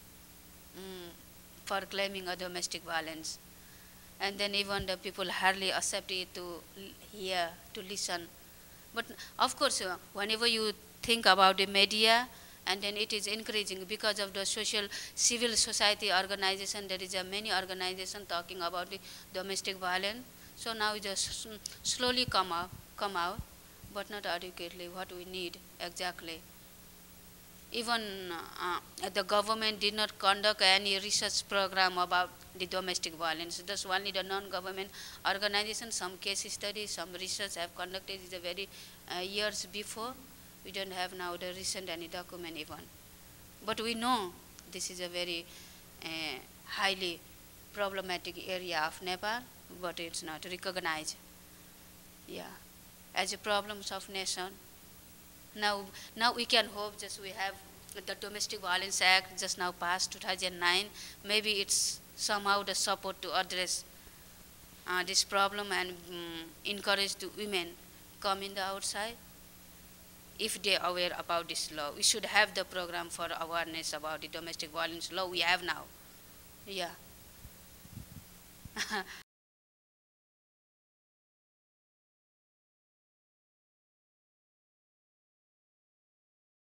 um, for claiming a domestic violence. And then even the people hardly accept it to hear, to listen. But of course, uh, whenever you think about the media, and then it is increasing because of the social civil society organization. There is a many organization talking about the domestic violence. So now it just slowly come out, come out, but not adequately what we need exactly. Even uh, the government did not conduct any research program about the domestic violence. Just only the non-government organization, some case studies, some research have conducted is a very uh, years before. We don't have now the recent any document even. But we know this is a very uh, highly problematic area of Nepal, but it's not recognized. Yeah, as a problems of nation. Now, now we can hope just we have the Domestic Violence Act just now passed two thousand nine. Maybe it's somehow the support to address uh, this problem and um, encourage the women come in the outside. If they are aware about this law, we should have the program for awareness about the domestic violence law we have now. Yeah.